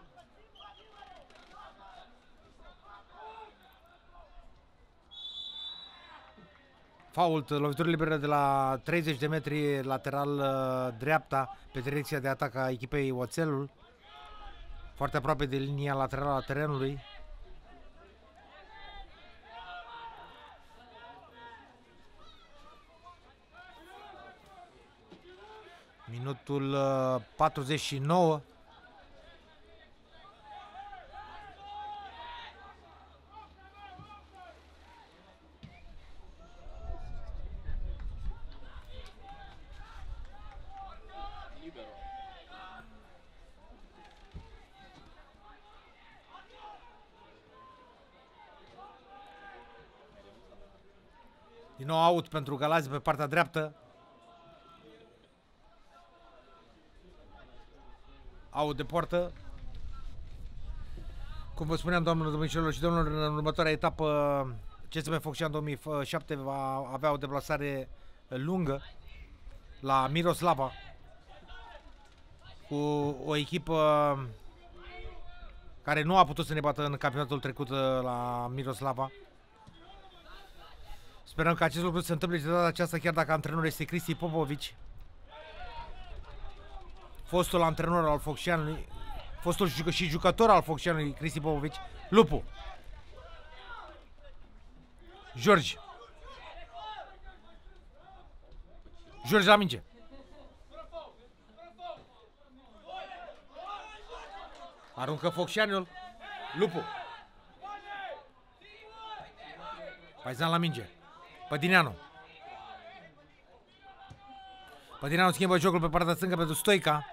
Fault, lovitură liberă de la treizeci de metri lateral uh, dreapta pe direcția de atac a echipei Oțelul. Foarte aproape de linia laterală a terenului. Minutul uh, patruzeci și nouă. Din nou out pentru Galați pe partea dreaptă. Out de poartă. Cum vă spuneam, doamnelor, domnișoarelor și domnilor, în următoarea etapă C S M Focșani două mii șapte va avea o deplasare lungă la Miroslava cu o echipă care nu a putut să ne bată în campionatul trecut la Miroslava. Sperăm că acest lucru se întâmple de data aceasta, chiar dacă antrenorul este Cristi Popovici, fostul antrenor al Focșanului, fostul jucă și jucător al Focșanului, Cristi Popovici. Lupu. George. George la minge. Aruncă Focșaniul. Lupu. Paizan la minge. Pădineanu. Pădineanu schimbă jocul pe partea stângă pentru Stoica.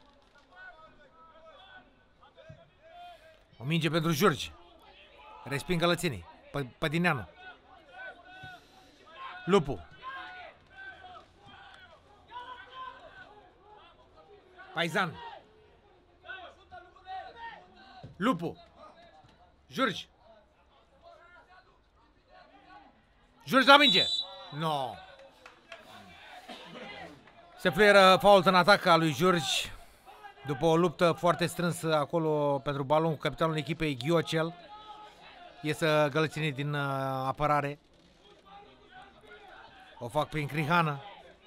O minge pentru George. Resping Gălățenii. Pădineanu. Lupu. Paizan. Lupu. George. George la minge. No. Se fluieră fault în atac al lui George după o luptă foarte strânsă acolo pentru balon cu capitanul echipei Ghiocel. Iesă Gălățenii din uh, apărare. O fac prin Crihană.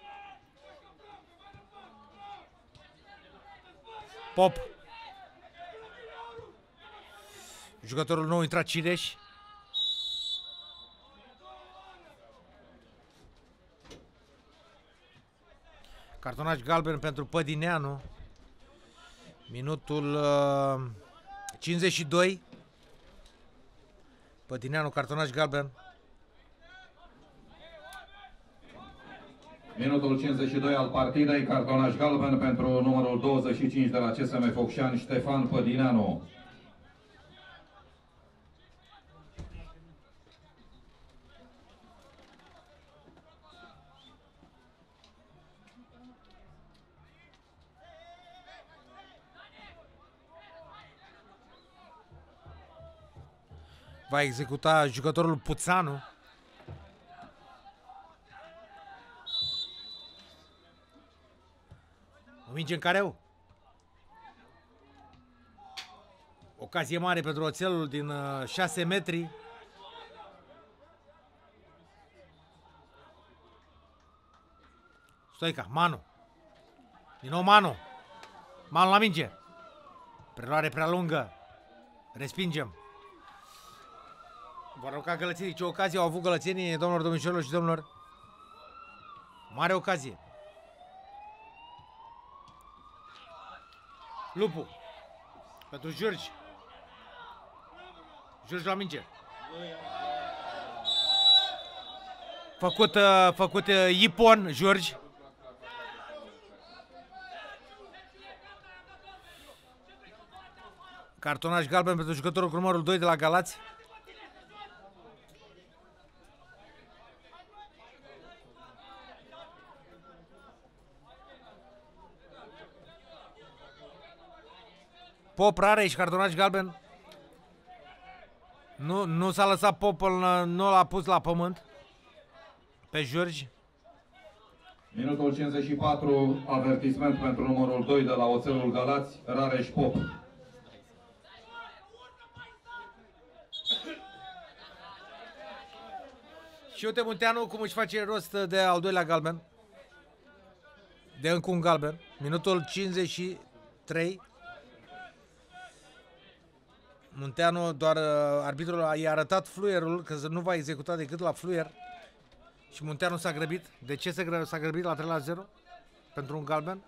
Pop. Jucătorul nou intrat Cireș. Cartonaj galben pentru Pădineanu. Minutul uh, cincizeci și doi. Pădineanu, cartonaj galben. Minutul cincizeci și doi al partidei, cartonaj galben pentru numărul douăzeci și cinci de la C S M Focșani, Ștefan Pădineanu. Va executa jucătorul Puțanu. O minge în careu. Ocazie mare pentru Oțelul din uh, șase metri. Stoica, Manu. Din nou Manu. Manu la minge. Preluare prea lungă. Respingem. Vă rog ca Gălățenii, ce ocazie au avut Gălățenii, domnilor, domnișorilor și domnilor. Mare ocazie. Lupu. Pentru Giurgi. Giurgi la minge. Făcut, uh, făcut uh, Ipon, Giurgi. Cartonaj galben pentru jucătorul cu numărul doi de la Galați. Pop Rareș, cartonaj galben. Nu, nu s-a lăsat Pop, nu l-a pus la pământ. Pe Giurgi. Minutul cincizeci și patru, avertisment pentru numărul doi de la Oțelul Galați, Rareș Pop. Și uite Munteanu cum își face rost de al doilea galben. De încă un galben. Minutul cincizeci și trei. Munteanu, doar uh, arbitrul i-a arătat fluierul, că nu va executa decât la fluier. Și Munteanu s-a grăbit. De ce s-a grăbit la trei la zero? Pentru un galben.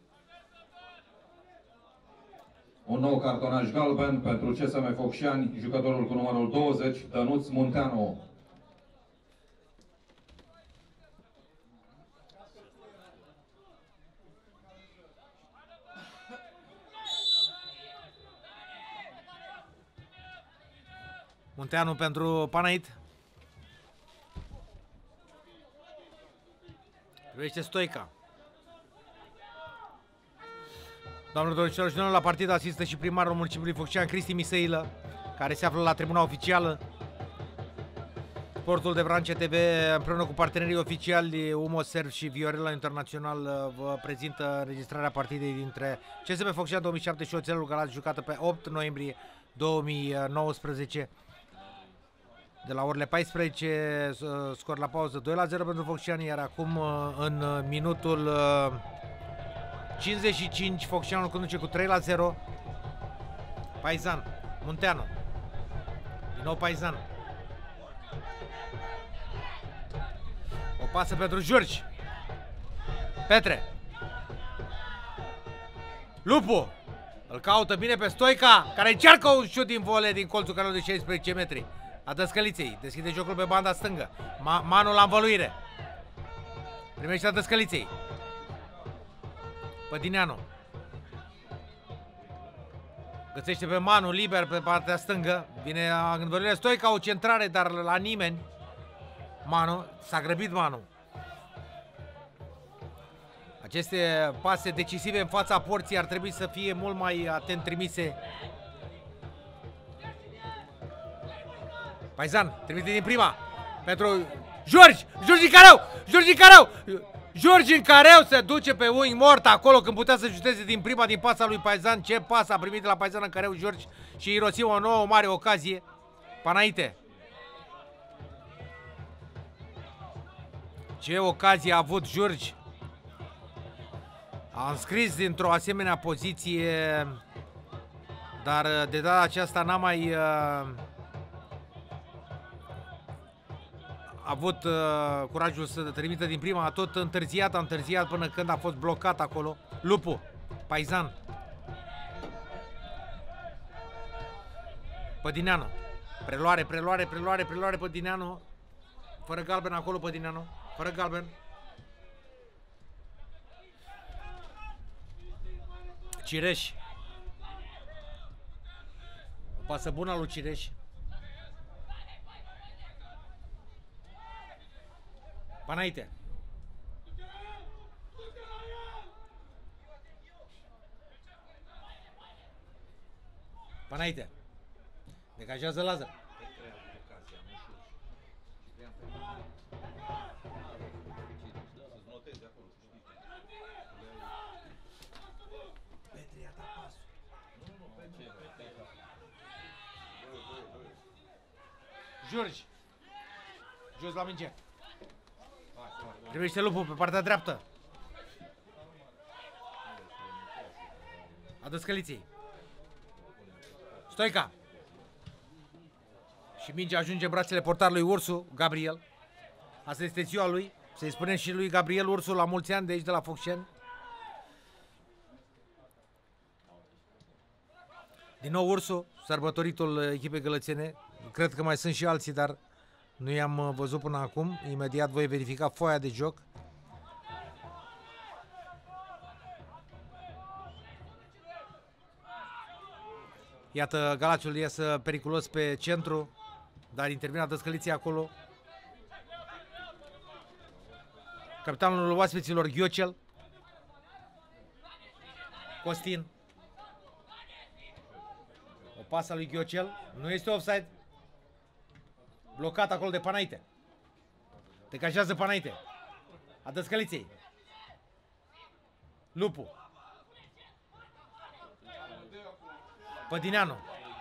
Un nou cartonaj galben pentru C S M Focșani, jucătorul cu numărul douăzeci, Dănuț Munteanu. Munteanu pentru Panait. Privește Stoica. Doamnelor, domnilor și domnilor, la partidă asistă și primarul municipiului Focșani, Cristi Miseilă, care se află la tribuna oficială. Sportul de Vrance T V, împreună cu partenerii oficiali Umoserv și Viorela Internațional, vă prezintă înregistrarea partidei dintre C S M Focșani două mii șapte și Oțelul Galați, jucată pe opt noiembrie două mii nouăsprezece. De la orele paisprezece, scor la pauză doi la zero pentru Focșani, iar acum în minutul cincizeci și cinci Focșanul conduce cu trei la zero. Paizan, Munteanu. Din nou Paizan. O pasă pentru Giurgi. Petre. Lupu. Îl caută bine pe Stoica, care încearcă un șut din vole din colțul canalului de șaisprezece metri. A Dăscăliței, deschide jocul pe banda stângă. Ma Manu la învăluire. Primește a Dăscăliței. Pădineanu. Găsește pe Manu liber pe partea stângă. Vine în învăluire Stoica, o centrare, dar la nimeni. Manu, s-a grăbit Manu. Aceste pase decisive în fața porții ar trebui să fie mult mai atent trimise. Paizan, trimite din prima pentru Giurgi, Giurgi în careu, Giurgi în careu, Giurgi în careu se duce pe unghi mort acolo când putea să juteze din prima din pasa lui Paizan. Ce pas a primit de la Paizan în careu Giurgi și irosim o nouă mare ocazie. Panaite. Ce ocazie a avut Giurgi. A înscris dintr-o asemenea poziție, dar de data aceasta n-a mai uh, avut uh, curajul să trimită din prima. A tot întârziat, a întârziat până când a fost blocat acolo. Lupu, Paizan. Pădineanu. Preluare, preluare, preluare, preluare Pădineanu. Fără galben acolo Pădineanu. Fără galben. Cireș. O pasă bună lui Cireș. Panaite. Panaite. Degajează Lazar. Giurgi. Jos la minge. Privește Lupul pe partea dreaptă. A Dăscăliței. Stoica. Și mingea ajunge în brațele portarului Ursu, Gabriel. Asta este ziua lui. Să-i spunem și lui Gabriel Ursu la mulți ani de aici, de la Focșani. Din nou Ursu, sărbătoritul echipei gălățene. Cred că mai sunt și alții, dar nu i-am văzut până acum. Imediat voi verifica foaia de joc. Iată, Galațiul iasă periculos pe centru, dar intervine Dăscăliții acolo. Capitanul oaspeților Ghiocel. Costin. O pasă a lui Ghiocel. Nu este offside. Blocat acolo de Panaite. Degajează Panaite. A Dăscăliței. Lupu. Pădineanu.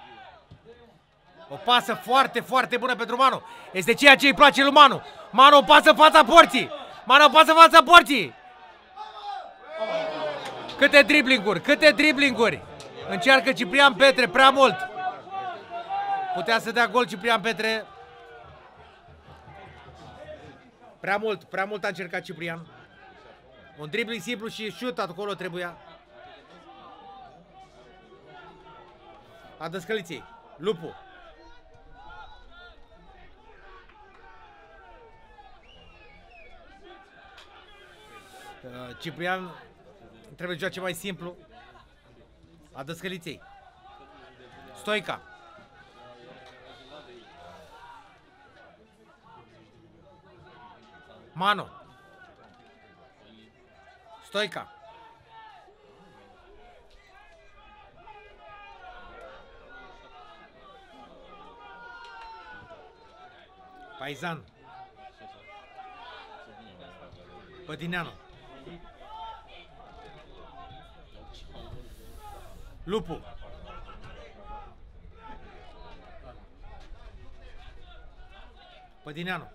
O pasă foarte, foarte bună pentru Manu. Este ceea ce îi place lui Manu. Manu o pasă în fața porții. Manu o pasă în fața porții. Câte driblinguri, câte driblinguri. Încearcă Ciprian Petre prea mult. Putea să dea gol Ciprian Petre. Prea mult, prea mult a încercat Ciprian. Un dribling simplu și șut acolo trebuia. A Dăscăliței. Lupu. Ciprian trebuie să joace mai simplu. A Dăscăliței. Stoica. Manu. Stoica. Paizan. Pădineanu. Lupu. Pădineanu.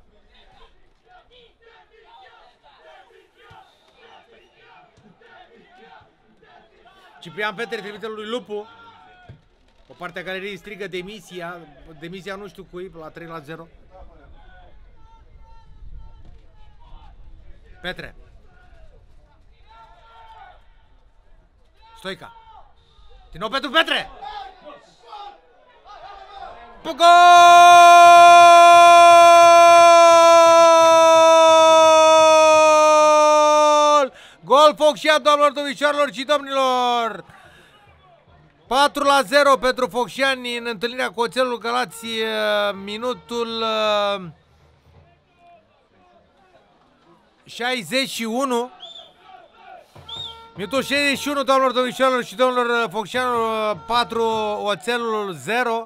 Ciprian Petre trimite lui Lupu. O parte a galeriei strigă demisia. Demisia nu știu cui, la trei la zero. Petre. Stoica. Din nou pentru Petre. Gol! Gol Focșani, doamnelor, domnișoarelor și domnilor. patru la zero pentru Focșani în întâlnirea cu Oțelul Galați, minutul șaizeci și unu. Minutul șaizeci și unu, doamnelor, domnișoarelor și domnilor, Focșanul patru, Oțelul zero.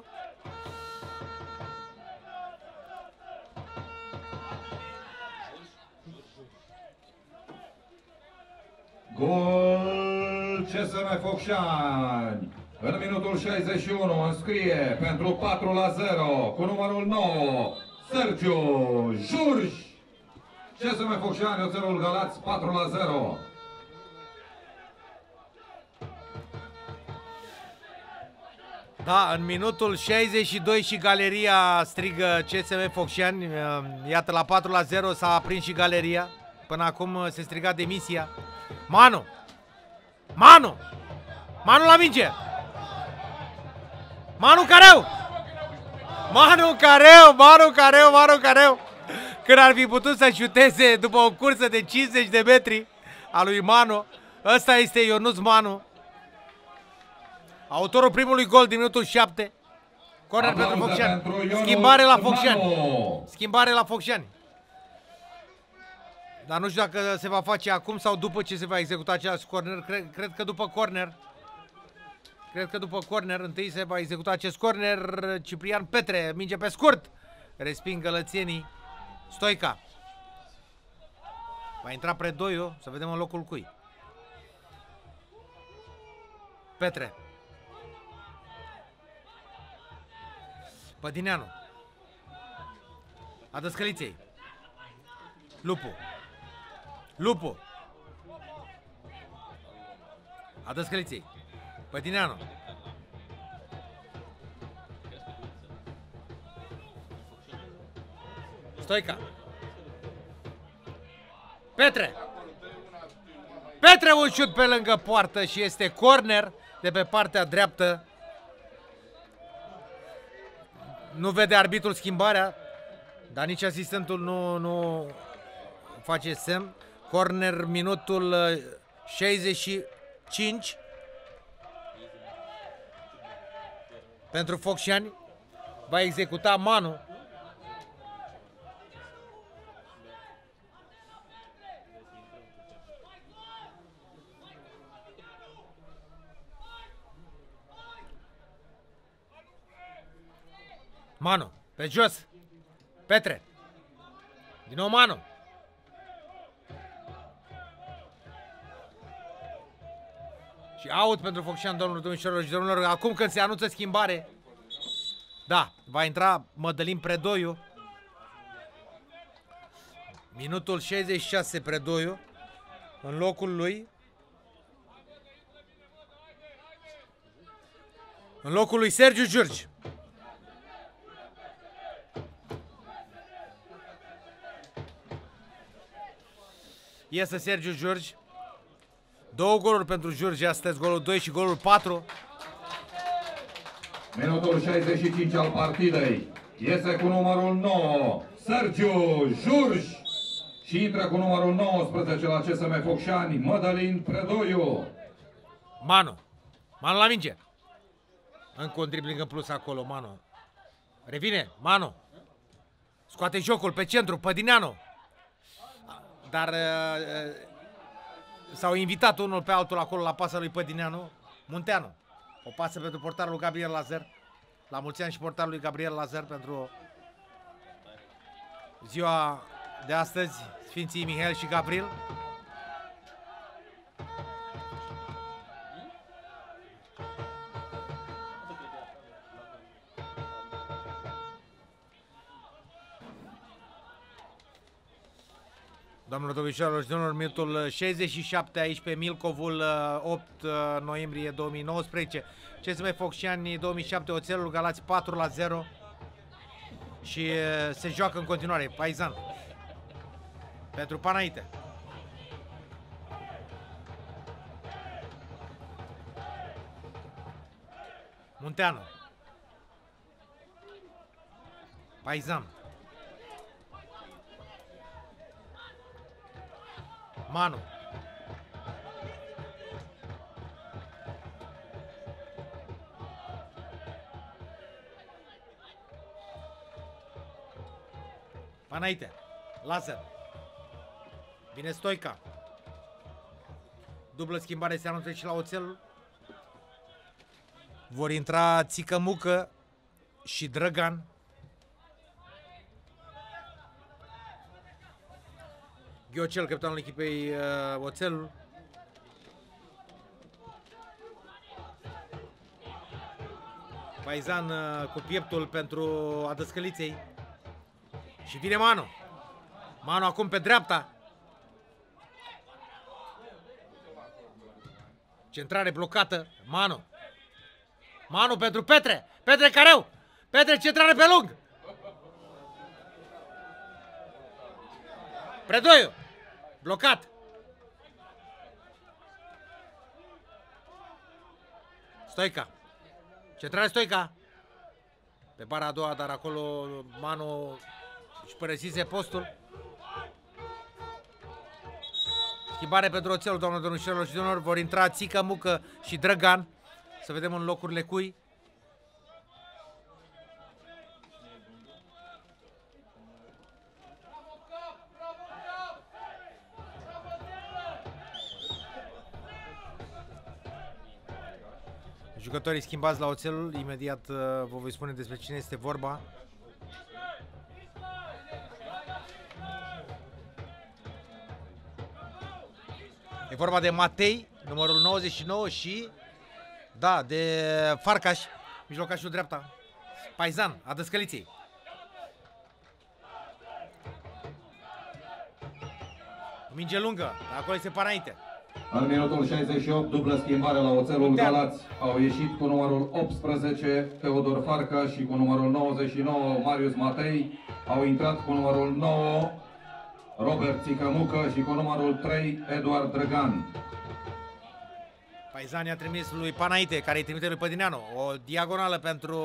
Gol C S M Focșani. În minutul șaizeci și unu înscrie pentru patru la zero cu numărul nouă Sergiu Jurj. C S M Focșani, Oțelul Galați patru la zero. Da, în minutul șaizeci și doi și galeria strigă C S M Focșani. Iată, la patru la zero s-a aprins și galeria. Până acum se striga demisia. Manu! Manu! Manu la minge! Manu Careu! Manu Careu! Manu Careu! Manu Careu! Când ar fi putut să șuteze după o cursă de cincizeci de metri a lui Manu. Ăsta este Ionuț Manu. Autorul primului gol din minutul șapte. Corner pentru Focșani. Schimbare la Focșani. Schimbare la Focșani. Dar nu știu dacă se va face acum sau după ce se va executa acest corner. Cred, cred că după corner. Cred că după corner. Întâi se va executa acest corner. Ciprian Petre, minge pe scurt. Resping gălățenii. Stoica. Va intra Predoiu. Să vedem în locul cui. Petre. Pădineanu. A Dăscăliței. Lupu. Lupu. A Dăscăliței. Pădineanu. Stoica. Petre! Petre un șut pe lângă poartă și este corner de pe partea dreaptă. Nu vede arbitrul schimbarea, dar nici asistentul nu, nu face semn. Corner minutul șaizeci și cinci pentru Focșani. Va executa Manu. Manu, pe jos. Petre. Din nou Manu. Și out pentru Focșani, domnul domnișorilor și domnilor. Acum când se anunță schimbare, da, va intra Mădălin Predoiu. Minutul șaizeci și șase, Predoiu. În locul lui. În locul lui Sergiu Giurgi. Iese Sergiu Giurgi. Două goluri pentru Giurgi astăzi, golul doi și golul patru. Minutul șaizeci și cinci al partidei. Iese cu numărul nouă Sergiu Giurgi și intră cu numărul nouăsprezece la C S M Focșani, Mădălin Predoiu. Manu. Manu la minge. Încă un dribling în plus acolo, Manu. Revine, Manu. Scoate jocul pe centru, Pădineanu. Dar uh, s-au invitat unul pe altul acolo la pasa lui Pădineanu. Munteanu. O pasă pentru portarul lui Gabriel Lazar. La mulți ani și portarul lui Gabriel Lazar pentru ziua de astăzi, Sfinții Mihail și Gabriel. Doamnelor, domnișoarelor și domnilor, minutul șaizeci și șapte aici pe Milcovul, opt noiembrie două mii nouăsprezece. C S M Focșani două mii șapte, Oțelul Galați patru la zero. Și se joacă în continuare, Paizan. Pentru Panaite. Munteanu. Paizan. Manu. Panaite. Lazar. Vine Stoica. Dublă schimbare se anunță și la Oțelul. Vor intra Țică Mucă și Drăgan. Ghiocel, capitanul echipei uh, Oțelul. Paizan uh, cu pieptul pentru Adăscăliței. Și vine Manu. Manu acum pe dreapta. Centrare blocată. Manu. Manu pentru Petre. Petre Careu. Petre, centrare pe lung. Predoiu. Blocat. Stoica. Centrare Stoica. Pe bara a doua, dar acolo Manu își părăsise postul. Schimbare pentru Oțelul, doamnelor, domnișoarelor și domnilor. Vor intra Țică Mucă și Drăgan. Să vedem în locurile cui. Jucătorii schimbați la Oțelul, imediat uh, vă voi spune despre cine este vorba. E vorba de Matei, numărul nouăzeci și nouă și, da, de Farcaș, mijlocașul dreapta, Paizan, Adăscăliței. Minge lungă, acolo este Panaite. În minutul șaizeci și opt, dublă schimbare la Oțelul Galați. Au ieșit cu numărul optsprezece Teodor Farca și cu numărul nouăzeci și nouă Marius Matei. Au intrat cu numărul nouă Robert Țicămucă și cu numărul trei, Eduard Drăgan. Paizani a trimis lui Panaite, care îi trimite lui Pădineanu. O diagonală pentru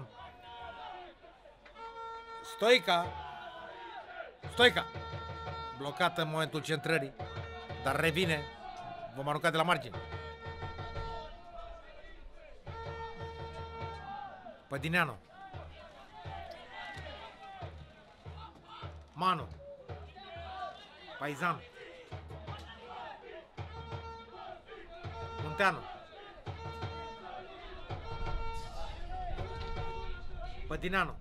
Stoica. Stoica. Blocată în momentul centrării, dar revine. Vom arunca de la margine. Pădineanu. Manu. Paizan. Munteanu. Pădineanu.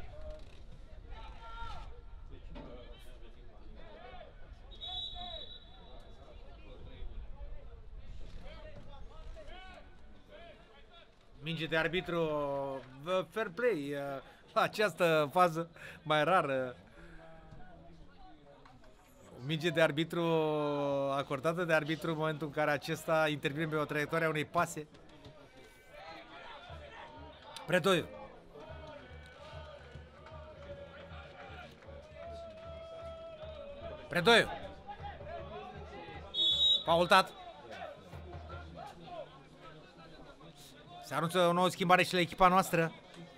Minge de arbitru, fair play, această fază mai rară. Minge de arbitru acordată de arbitru în momentul în care acesta intervine pe o traiectorie a unei pase. Predoiu. Predoiu. Faultat. Se anunță o nouă schimbare și la echipa noastră.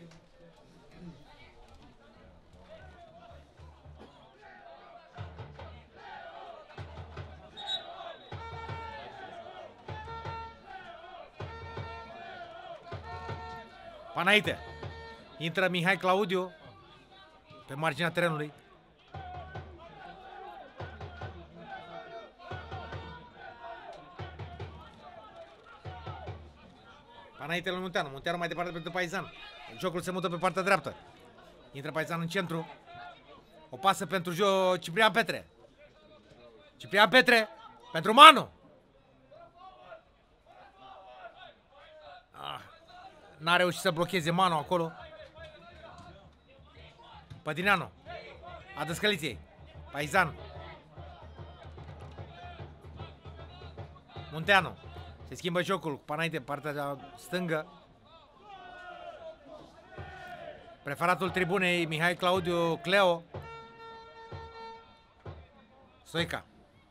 Panaite. Intră Mihai Claudiu pe marginea terenului. Panaite lui Munteanu. Munteanu mai departe pentru Paizan. Jocul se mută pe partea dreaptă. Intră Paizan în centru. O pasă pentru jo Ciprian Petre. Ciprian Petre pentru Manu. Ah. N-a reușit să blocheze Manu acolo. Pădineanu. A Dăscăliției. Paizan. Munteanu. Se schimbă jocul. Panaite pe partea stângă. Preferatul tribunei Mihai Claudiu Cleo. Stoica.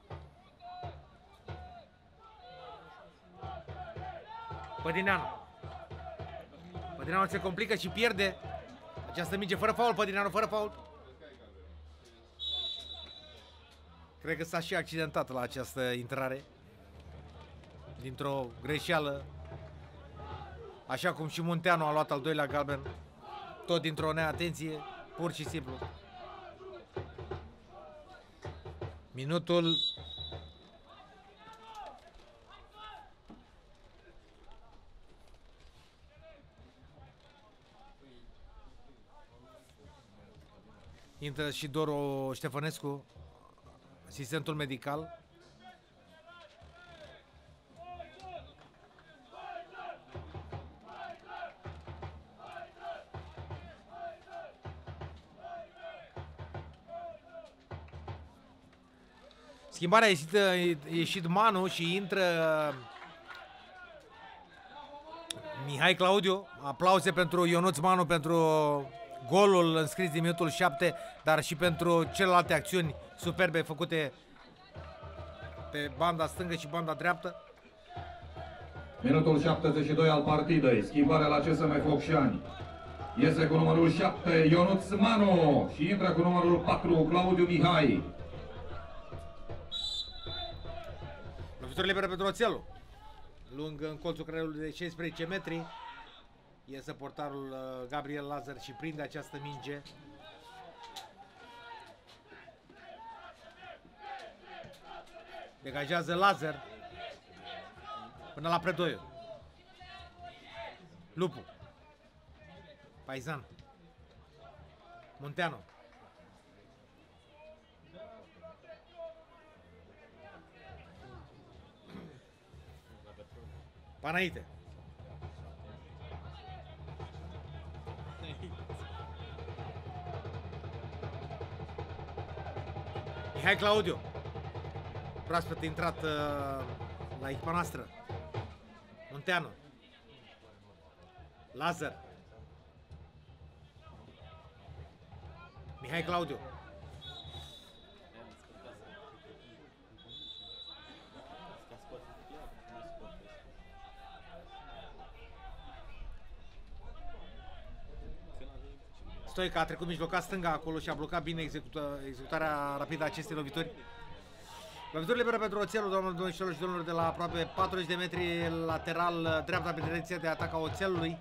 Pădineanu. Pădineanu se complică și pierde această minge fără faul. Pădineanu fără faul. Cred că s-a și accidentat la această intrare. Dintr-o greșeală. Așa cum și Munteanu a luat al doilea galben. Tot dintr-o neatenție. Pur și simplu. Minutul intră și Doru Ștefănescu, asistentul medical. Schimbarea a ieșit, a ieșit Manu și intră Mihai Claudiu. Aplauze pentru Ionuț Manu pentru golul înscris din minutul șapte, dar și pentru celelalte acțiuni superbe făcute pe banda stângă și banda dreaptă. Minutul șaptezeci și doi al partidei. Schimbarea la C S M Focșani. Iese cu numărul șapte Ionuț Manu și intră cu numărul patru Claudiu Mihai. Lovitură liberă pentru Oțelu. Lung în colțul creierului de șaisprezece metri. Iese portarul Gabriel Lazar și prinde această minge. Degajează Lazar până la Predoiu. Lupu. Paizan. Munteanu. Panaite. Mihai Claudiu. Proaspăt intrat uh, la echipa noastră. Munteanu. Lazar. Mihai Claudiu. Stoica a trecut mijlocat stânga acolo și a blocat bine execută, executarea rapidă a acestei lovituri. Lovitură liberă pentru Oțelul, doamnelor și domnilor, de la aproape patruzeci de metri lateral dreapta pe direcția de atac a Oțelului.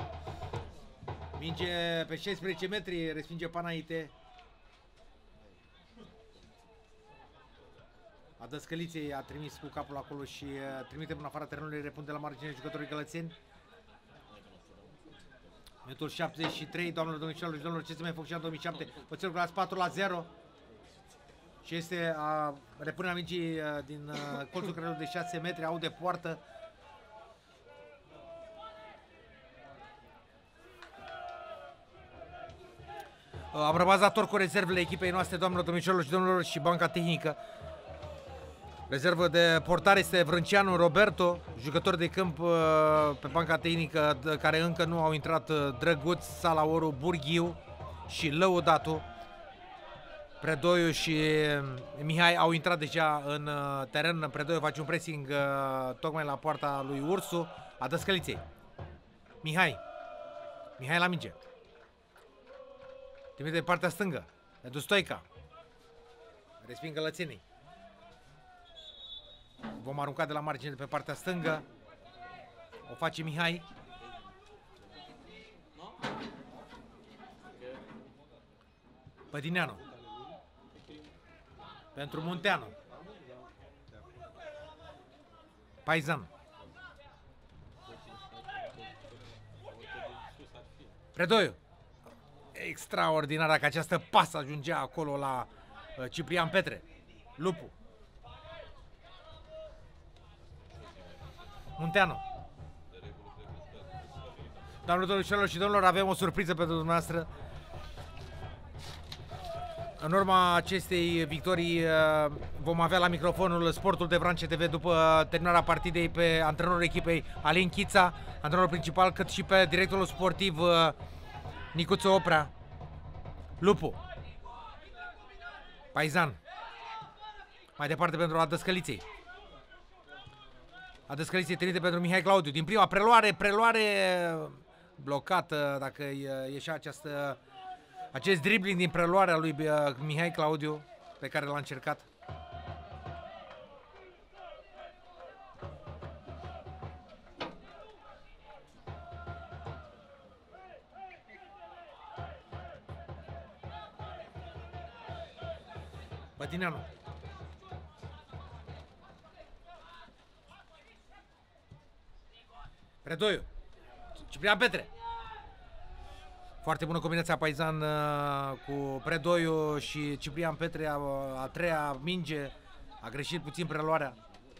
Minge pe șaisprezece metri, respinge Panaite. A Dăscăliței a trimis cu capul acolo și trimite în afara terenului, repunde la margine jucătorii gălățeni. Minutul șaptezeci și trei, doamnelor, domnișoarelor și domnilor, C S M Focșani două mii șapte, Oțelul Galați patru la zero. Și este a repunerea mingii din colțul creierului de șase metri, au de poartă. Am rămas dator cu rezervele echipei noastre, doamnelor, domnișoarelor și domnilor, și banca tehnică. Rezervă de portare este Vrânceanu Roberto, jucător de câmp pe banca tehnică, care încă nu au intrat Drăguț, Salaoru, Burghiu și Lăudatu. Predoiu și Mihai au intrat deja în teren. Predoiu face un pressing tocmai la poarta lui Ursu, a Dăscăliței. Mihai. Mihai la minge. Trimite de partea stângă. Pentru Stoica. Resping gălățenii. Vom arunca de la margine de pe partea stângă. O face Mihai. Pădineanu. Pentru Munteanu. Paizan. Predoiu. Extraordinar dacă această pasă ajungea acolo la uh, Ciprian Petre. Lupu. Munteanu. Doamnelor, domnilor și domnilor, avem o surpriză pentru dumneavoastră. În urma acestei victorii vom avea la microfonul Sportul de Vranje T V după terminarea partidei pe antrenorul echipei Alin Chița, antrenorul principal, cât și pe directorul sportiv Nicuță Oprea. Lupu. Paizan. Mai departe pentru a Dăscăliței. A Dăscăliței trimite pentru Mihai Claudiu. Din prima preluare, preluare blocată, dacă ieșea această... Acest dribbling din preluarea lui Mihai Claudiu, pe care l-a încercat. Pătineanu. Predoiu. Ciprian Petre. Foarte bună combinația Paizan uh, cu Predoiu și Ciprian Petre, a, a treia minge, a greșit puțin preluarea.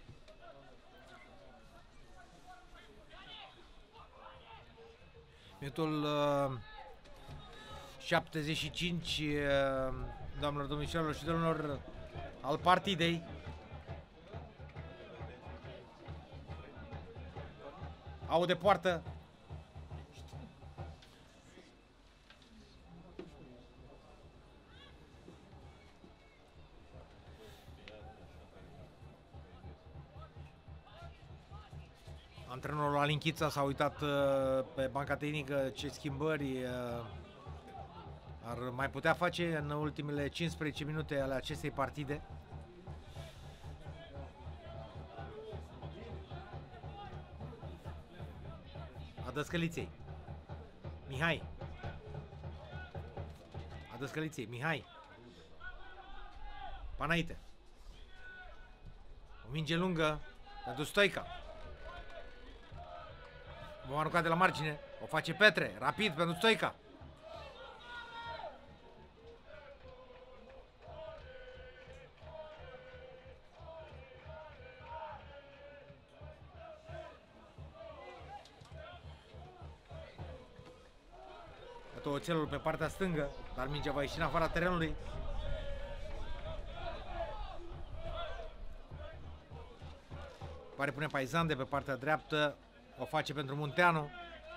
Minutul uh, șaptezeci și cinci, uh, doamnelor, domnișoarelor și domnilor, al partidei. Au de poartă. Antrenorul Alin Chița s-a uitat uh, pe banca tehnică ce schimbări uh, ar mai putea face în ultimele cincisprezece minute ale acestei partide. A Dăscăliței. Mihai. A Dăscăliței. Mihai. Panaite. O minge lungă pentru Stoica. Vom arunca de la margine. O face Petre. Rapid pentru Stoica. Iată Oțelul pe partea stângă, dar mingea va ieși în afara terenului. Pare pune Paizan de pe partea dreaptă. O face pentru Munteanu.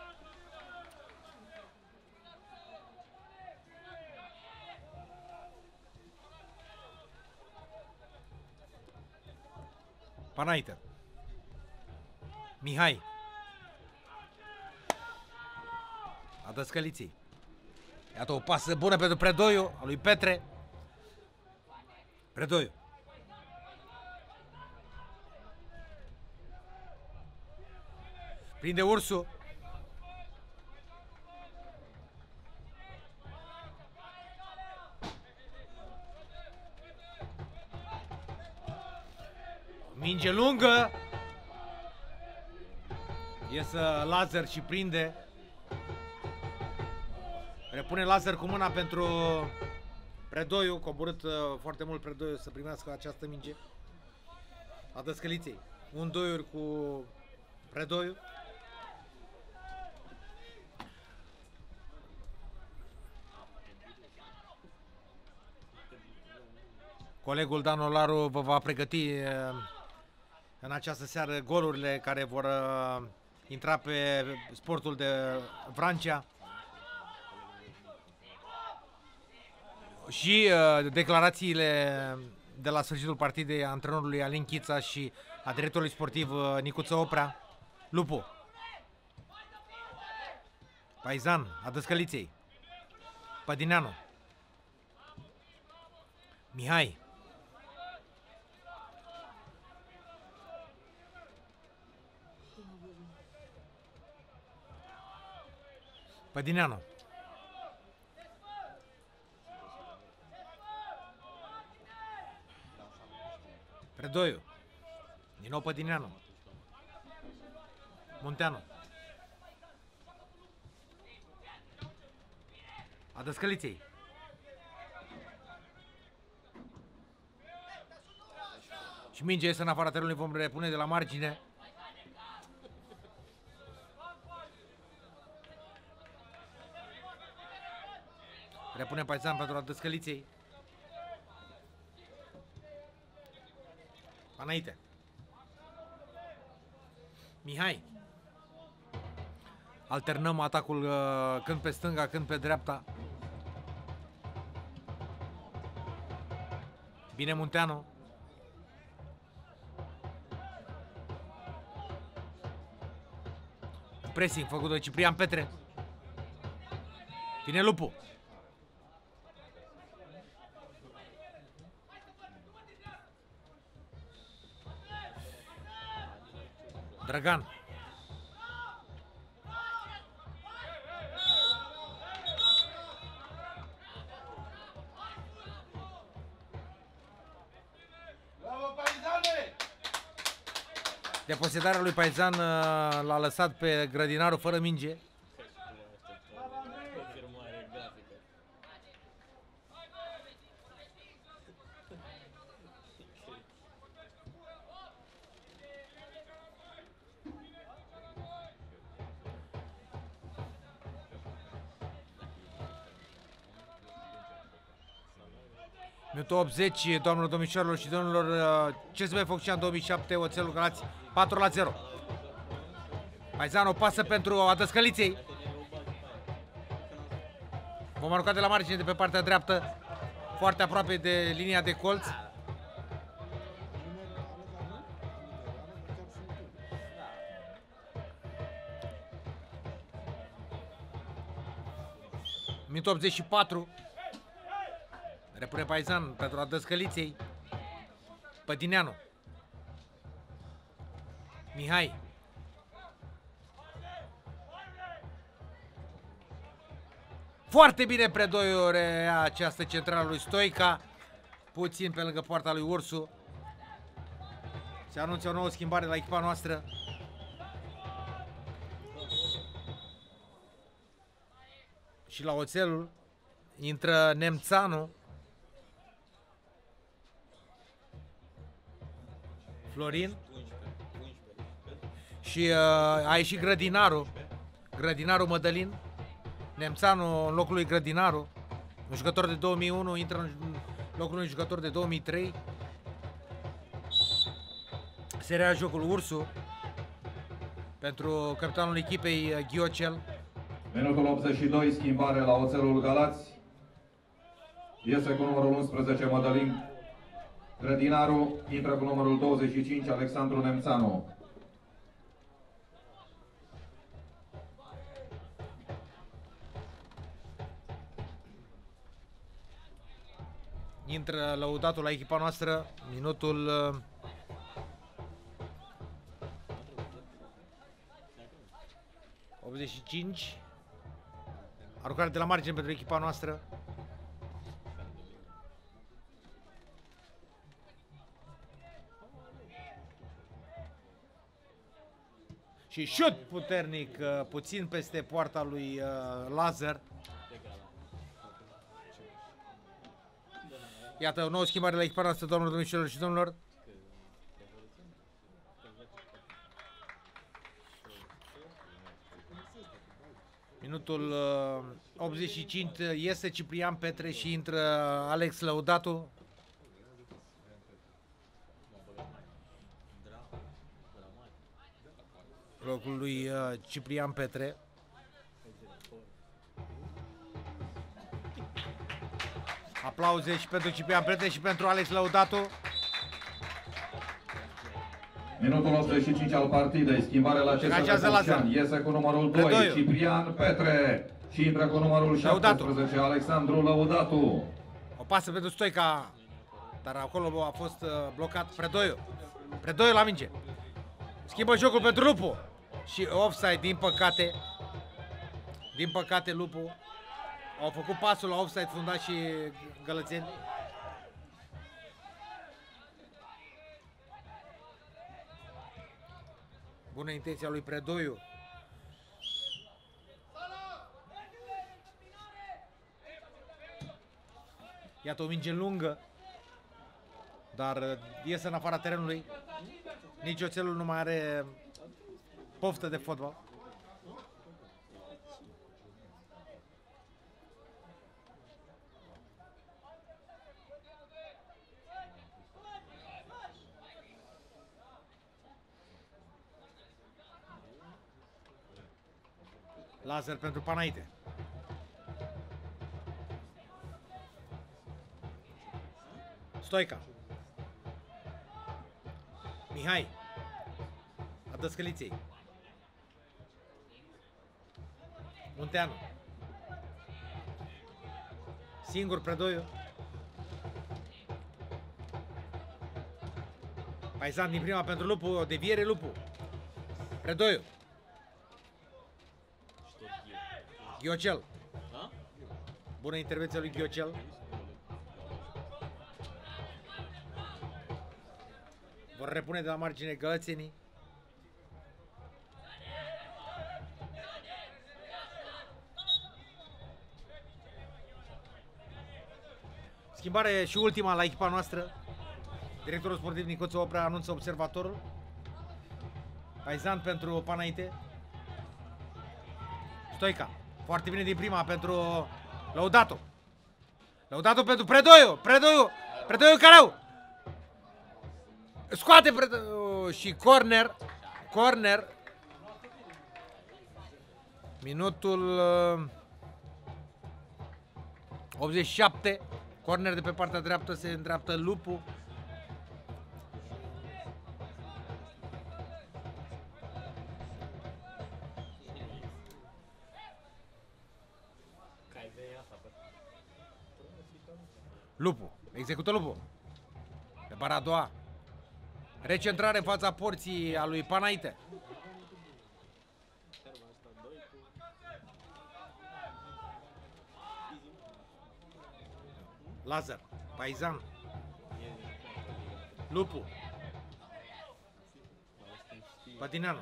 Panaite. Mihai. A Dăscăliței. Iată o pasă bună pentru Predoiu, a lui Petre. Predoiu. Prinde Ursu. Minge lungă. Iese Lazar și prinde. Repune Lazar cu mâna pentru Predoiu. Coborât uh, foarte mult Predoiu să primească această minge. A Dăscăliței. Un doiuri cu Predoiu. Colegul Dan Olaru vă va pregăti uh, în această seară golurile care vor uh, intra pe Sportul de Vrancea. Și uh, declarațiile de la sfârșitul partidei a antrenorului Alin Chița și a directorului sportiv uh, Nicuță Oprea. Lupu. Paizan, a Dăscăliței. Pădineanu. Mihai. Pădineanu. Predoiu. Din nou Pădineanu. Munteanu. A Dăscăliței. Și mingea este în afara terenului, vom repune de la margine. Repune Paizan pentru a Dăscăliței. Înainte. Mihai. Alternăm atacul uh, când pe stânga, când pe dreapta. Bine Munteanu. Pressing făcut de Ciprian Petre. Vine Lupu. Dragan. Deposedarea lui Paizan l-a lăsat pe grădinarul fără minge. Minutul optzeci, doamnelor, domnișoarelor și domnilor, C S B Focșani două mii șapte, Oțelul Galați patru la zero. Paizan o pasă pentru a Dăscăliței. Vom arunca de la margine de pe partea dreaptă, foarte aproape de linia de colț. Minutul optzeci și patru. Repune Paizan pentru a Dăscăliței. Pădineanu. Mihai. Foarte bine Predoiu rea această centrală lui Stoica. Puțin pe lângă poarta lui Ursu. Se anunță o nouă schimbare la echipa noastră. Și la Oțelul intră Nemțanu. Florin. Și uh, a ieșit Grădinaru. Grădinaru Mădălin. Nemțanu în locul lui Grădinaru. Un jucător de două mii unu intră în locul unui jucător de două mii trei. Se rea jocul Ursu pentru capitanul echipei Ghiocel. Minutul optzeci și doi, schimbare la Oțelul Galați. Iese cu numărul unsprezece Mădălin Grădinaru, intră cu numărul douăzeci și cinci Alexandru Nemțanu. Intră Lăudatul la echipa noastră. Minutul optzeci și cinci. Aruncare de la margine pentru echipa noastră. Și șut puternic, puțin peste poarta lui Lazar. Iată o nouă schimbare la echipa noastră, doamnelor, domnișoarelor și domnilor. Minutul optzeci și cinci, iese Ciprian Petre și intră Alex Lăudatu. Locul lui Ciprian Petre. Aplauze și pentru Ciprian Petre și pentru Alex Lăudatu. Minutul optzeci și cinci al partidei, schimbare la C S M Focșani, iese cu numărul doi, Predoiu. Ciprian Petre și intră cu numărul șaptesprezece, Alexandru Lăudatu. O pasă pentru Stoica, dar acolo a fost blocat Predoiu. Predoiu la minge. Schimbă jocul pentru Lupu. Și offside, din păcate. Din păcate, Lupu. Au făcut pasul la offside, fundat și gălățeni. Bună intenția lui Predoiu. Iată o minge lungă. Dar iese în afara terenului. Nici oțelul nu mai are poftă de fotbal. Lazar pentru Panaite. Stoica. Mihai. A Dăscăliței. Munteanu. Singur Predoiu. Paisan din prima pentru Lupu, o deviere Lupu. Predoiu. Ghiocel. Bună intervenția lui Ghiocel. Vor repune de la margine gălățenii. Schimbare și ultima la echipa noastră. Directorul sportiv Nicoțu Oprea anunță observatorul. Paisan pentru Panaite. Stoica. Foarte bine din prima pentru Lăudatu. Lăudatu pentru Predoiu. Predoiu. Predoiu Careu. Scoate Predoiu și corner. Corner. Minutul optzeci și șapte. Corner de pe partea dreaptă, se îndreaptă Lupu. Lupu, execută Lupu. Pe bara a doua. Recentrare în fața porții a lui Panaite. Lazar, Paisan. Lupu. Patineanu.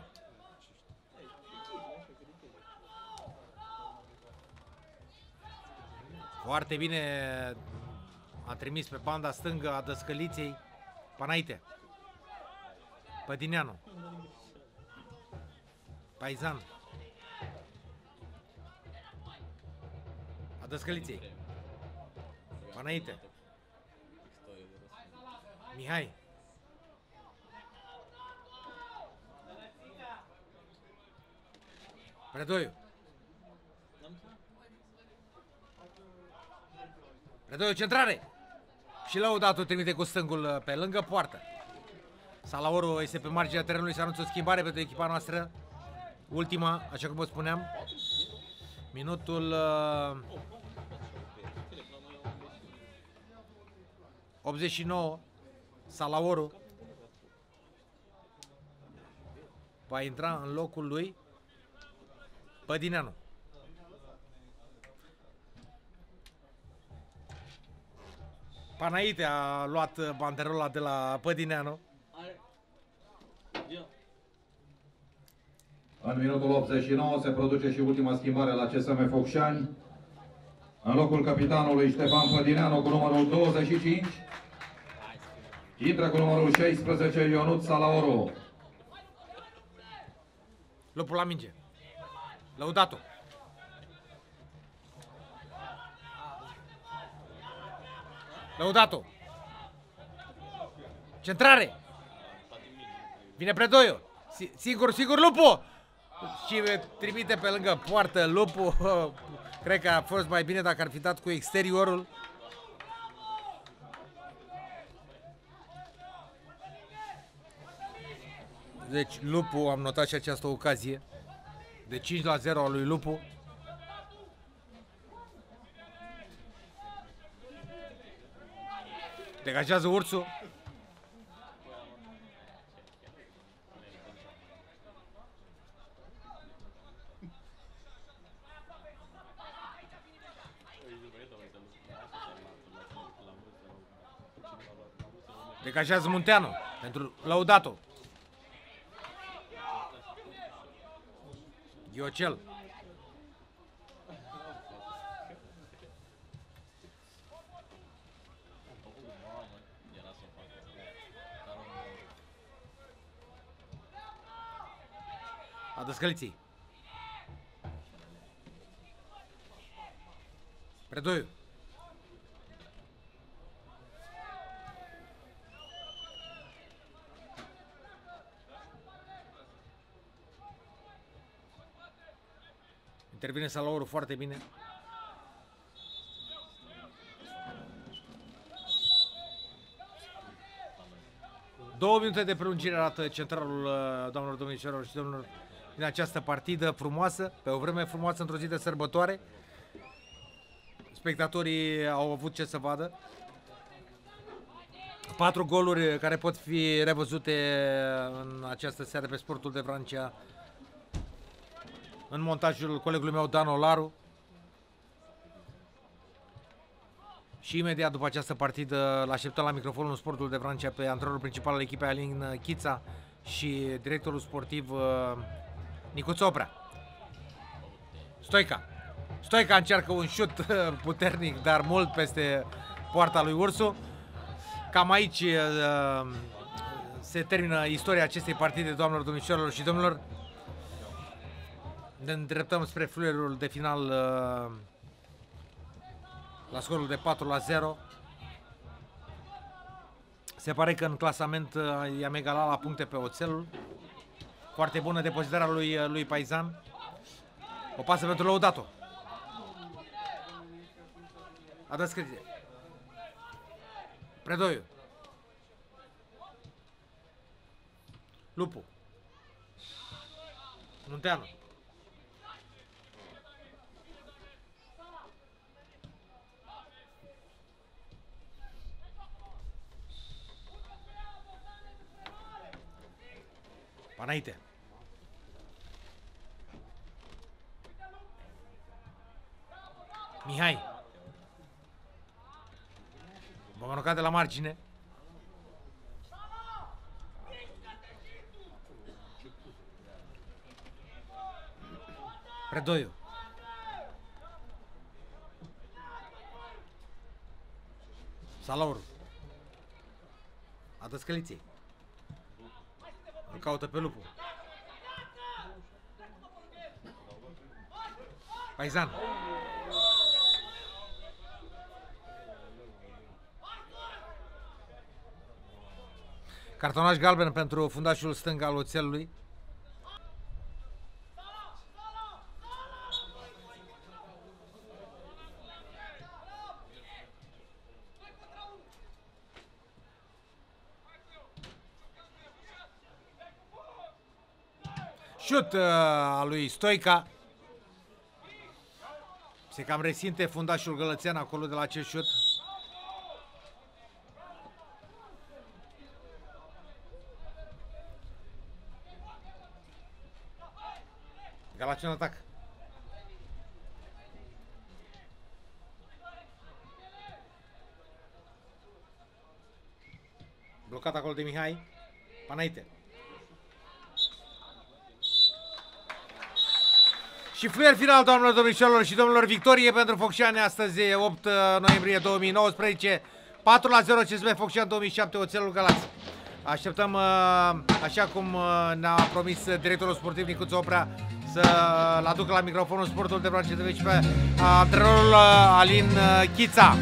Foarte bine a trimis pe banda stângă a Dăscăliței Panaite. Pădineanu. Paisan. A Dăscăliței. Panaite. Mihai. Predoiu. Predoiu, centrare. Și Lăudatu trimite cu stângul pe lângă poartă. Salaoru este pe marginea terenului, se anunță o schimbare pentru echipa noastră. Ultima, așa cum vă spuneam. Minutul optzeci și nouă. Salaoru va intra în locul lui Pădineanu. Panaite a luat banderola de la Pădineanu. În minutul optzeci și nouă se produce și ultima schimbare la C S M Focșani. În locul capitanului Ștefan Pădineanu cu numărul douăzeci și cinci. Intră cu numărul șaisprezece Ionuț Salaoru. Lupul la minge. Lăudatul. Lăudatul. Centrare. Vine Predoiu. Sigur, sigur Lupu. Și trimite pe lângă poartă Lupu. Cred că a fost mai bine dacă ar fi dat cu exteriorul. Deci Lupu, am notat și această ocazie de cinci la zero a lui Lupu. Degajează Ursu. Degajează Munteanu pentru Lăudatul. Ghiocel. A Dăscăliții. Predoiu. Intervine Salaoru foarte bine. Două minute de prelungire arată centralul, doamnelor, domnișoarelor și domnilor, din această partidă frumoasă, pe o vreme frumoasă, într-o zi de sărbătoare. Spectatorii au avut ce să vadă. Patru goluri care pot fi revăzute în această seară pe Sportul de Vrancea, în montajul colegului meu Dan Olaru. Și imediat după această partidă l-așteptăm la microfonul în Sportul de Vrancea pe antrenorul principal al echipei Alin Chița și directorul sportiv Nicuță Oprea. Stoica. Stoica încearcă un șut puternic, dar mult peste poarta lui Ursu. Cam aici se termină istoria acestei partide, doamnelor, domnișoarelor și domnilor. Ne îndreptăm spre fluierul de final la scorul de patru la zero. Se pare că în clasament i-am egalat la puncte pe Oțelul. Foarte bună depozitarea lui, lui Paizan. O pasă pentru Lăudatul. A dat scrie. Predoiu. Lupu. Munteanu. Panaite. Mihai. M-am aruncat de la margine. Predoiu. Salaur. A Dăscăliții. Îl caută pe Lupu. Paizan. Cartonaj galben pentru fundașul stâng al Oțelului. Șut uh, al lui Stoica. Se cam resimte fundașul gălățean acolo de la acest șut. Galați în atac. Blocat acolo de Mihai. Panaite. Și fluier final, doamnelor, domnișoarelor și domnilor, victorie pentru Focșani astăzi, opt noiembrie două mii nouăsprezece, patru la zero C S M Focșani două mii șapte, Oțelul Galați. Așteptăm, așa cum ne-a promis directorul sportiv Nicuță Oprea, să-l aducă la microfonul Sportul de Branche T V și pe antrenorul Alin Chița.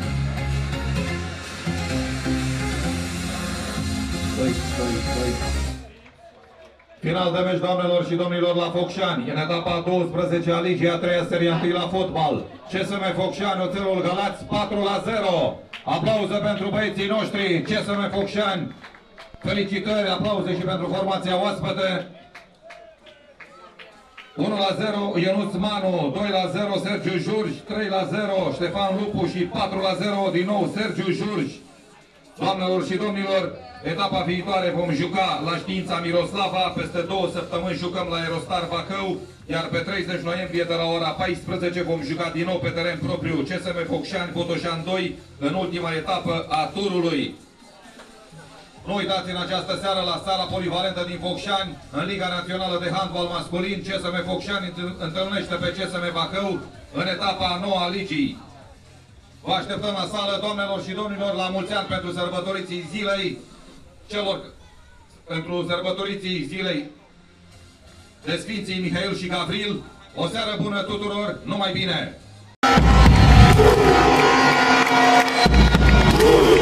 Final de meci, doamnelor și domnilor, la Focșani, în etapa a douăsprezecea a ligii, a treia serie întâi la fotbal. C S M Focșani, Oțelul Galați, patru la zero. Aplauze pentru băieții noștri, C S M Focșani. Felicitări, aplauze și pentru formația oaspete. unu la zero, Ionuț Manu, doi la zero, Sergiu Jurj, trei la zero, Ștefan Lupu și patru la zero, din nou Sergiu Jurj. Doamnelor și domnilor, etapa viitoare vom juca la Știința Miroslava, peste două săptămâni jucăm la Aerostar Bacău, iar pe treizeci noiembrie de la ora paisprezece vom juca din nou pe teren propriu C S M Focșani Botoșani doi în ultima etapă a turului. Nu uitați în această seară la sala polivalentă din Focșani, în Liga Națională de Handbal Masculin, C S M Focșani întâlnește pe C S M Bacău în etapa a noua a ligii. Vă așteptăm la sală, doamnelor și domnilor, la mulți ani pentru sărbătoriții zilei, celor pentru sărbătoriții zilei de Sfinții Mihail și Gavril. O seară bună tuturor, numai bine!